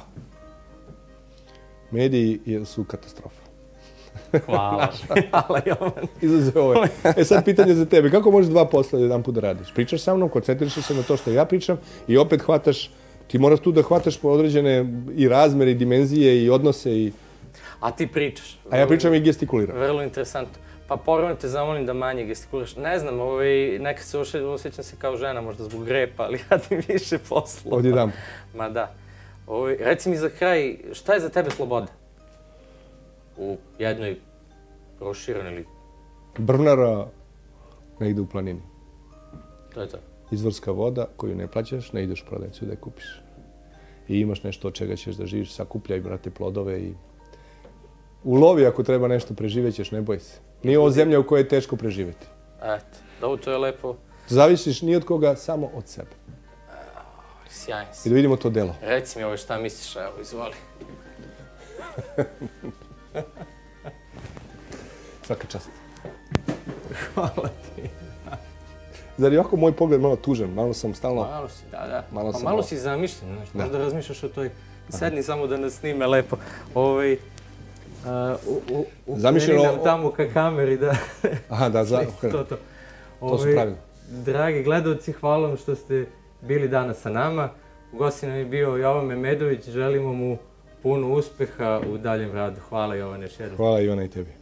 [SPEAKER 2] Mediji su katastrofa.
[SPEAKER 1] Hvala. Hvala, Jovan.
[SPEAKER 2] Izuzeo ovo. E sad pitanje za tebe, kako možeš dva posla jedan put da radiš? Pričaš sa mnom, koncentriš se na to što ja pričam i opet hvataš, ti moraš tu da hvataš po određene i razmere, i dimenzije, i odnose, i...
[SPEAKER 1] A ti pričaš.
[SPEAKER 2] A ja pričam i gestikuliram.
[SPEAKER 1] Vrlo interesantno. Pa porovno te zamolim da manje gestikulaš. Ne znam, nekad se osjećam se kao žena, možda zbog grepa, ali radim više posla.
[SPEAKER 2] Ovdje dam.
[SPEAKER 1] Ma da. Reci mi za kraj, šta je za tebe sloboda? U jednoj proširenoj ili...
[SPEAKER 2] Brvnara negde u planini.
[SPEAKER 1] To je to.
[SPEAKER 2] Izvorska voda koju ne plaćaš, ne ideš u prodavnicu da je kupiš. I imaš nešto od čega ćeš da živiš, sakupljaj, brate, plodove i... Ulovi ako treba nešto, preživećeš, ne boj se. Nije ovo zemlja u kojoj je teško preživjeti.
[SPEAKER 1] Eto, dobro, to je lepo.
[SPEAKER 2] Zavisiš ni od koga, samo od sebe.
[SPEAKER 1] Sjajan si.
[SPEAKER 2] I da vidimo to delo.
[SPEAKER 1] Reci mi ovo šta misliš, evo, izvoli.
[SPEAKER 2] Svaka čast.
[SPEAKER 1] Hvala ti.
[SPEAKER 2] Zar je ovako moj pogled malo tužan? Malo sam stalno...
[SPEAKER 1] Malo si, da, da. Pa malo si zamišljen, znaš, možda razmišljaš o toj... Sedni samo da nas snime lepo. Ukreni nam tamo ka kameri da...
[SPEAKER 2] Aha, da, za... To su pravilno.
[SPEAKER 1] Dragi gledalci, hvala vam što ste bili danas sa nama. U gosti nam je bio Jovan Memedović. Želimo mu puno uspeha u daljem radu. Hvala, Jovan, još jednom.
[SPEAKER 2] Hvala, Ivana, i tebi.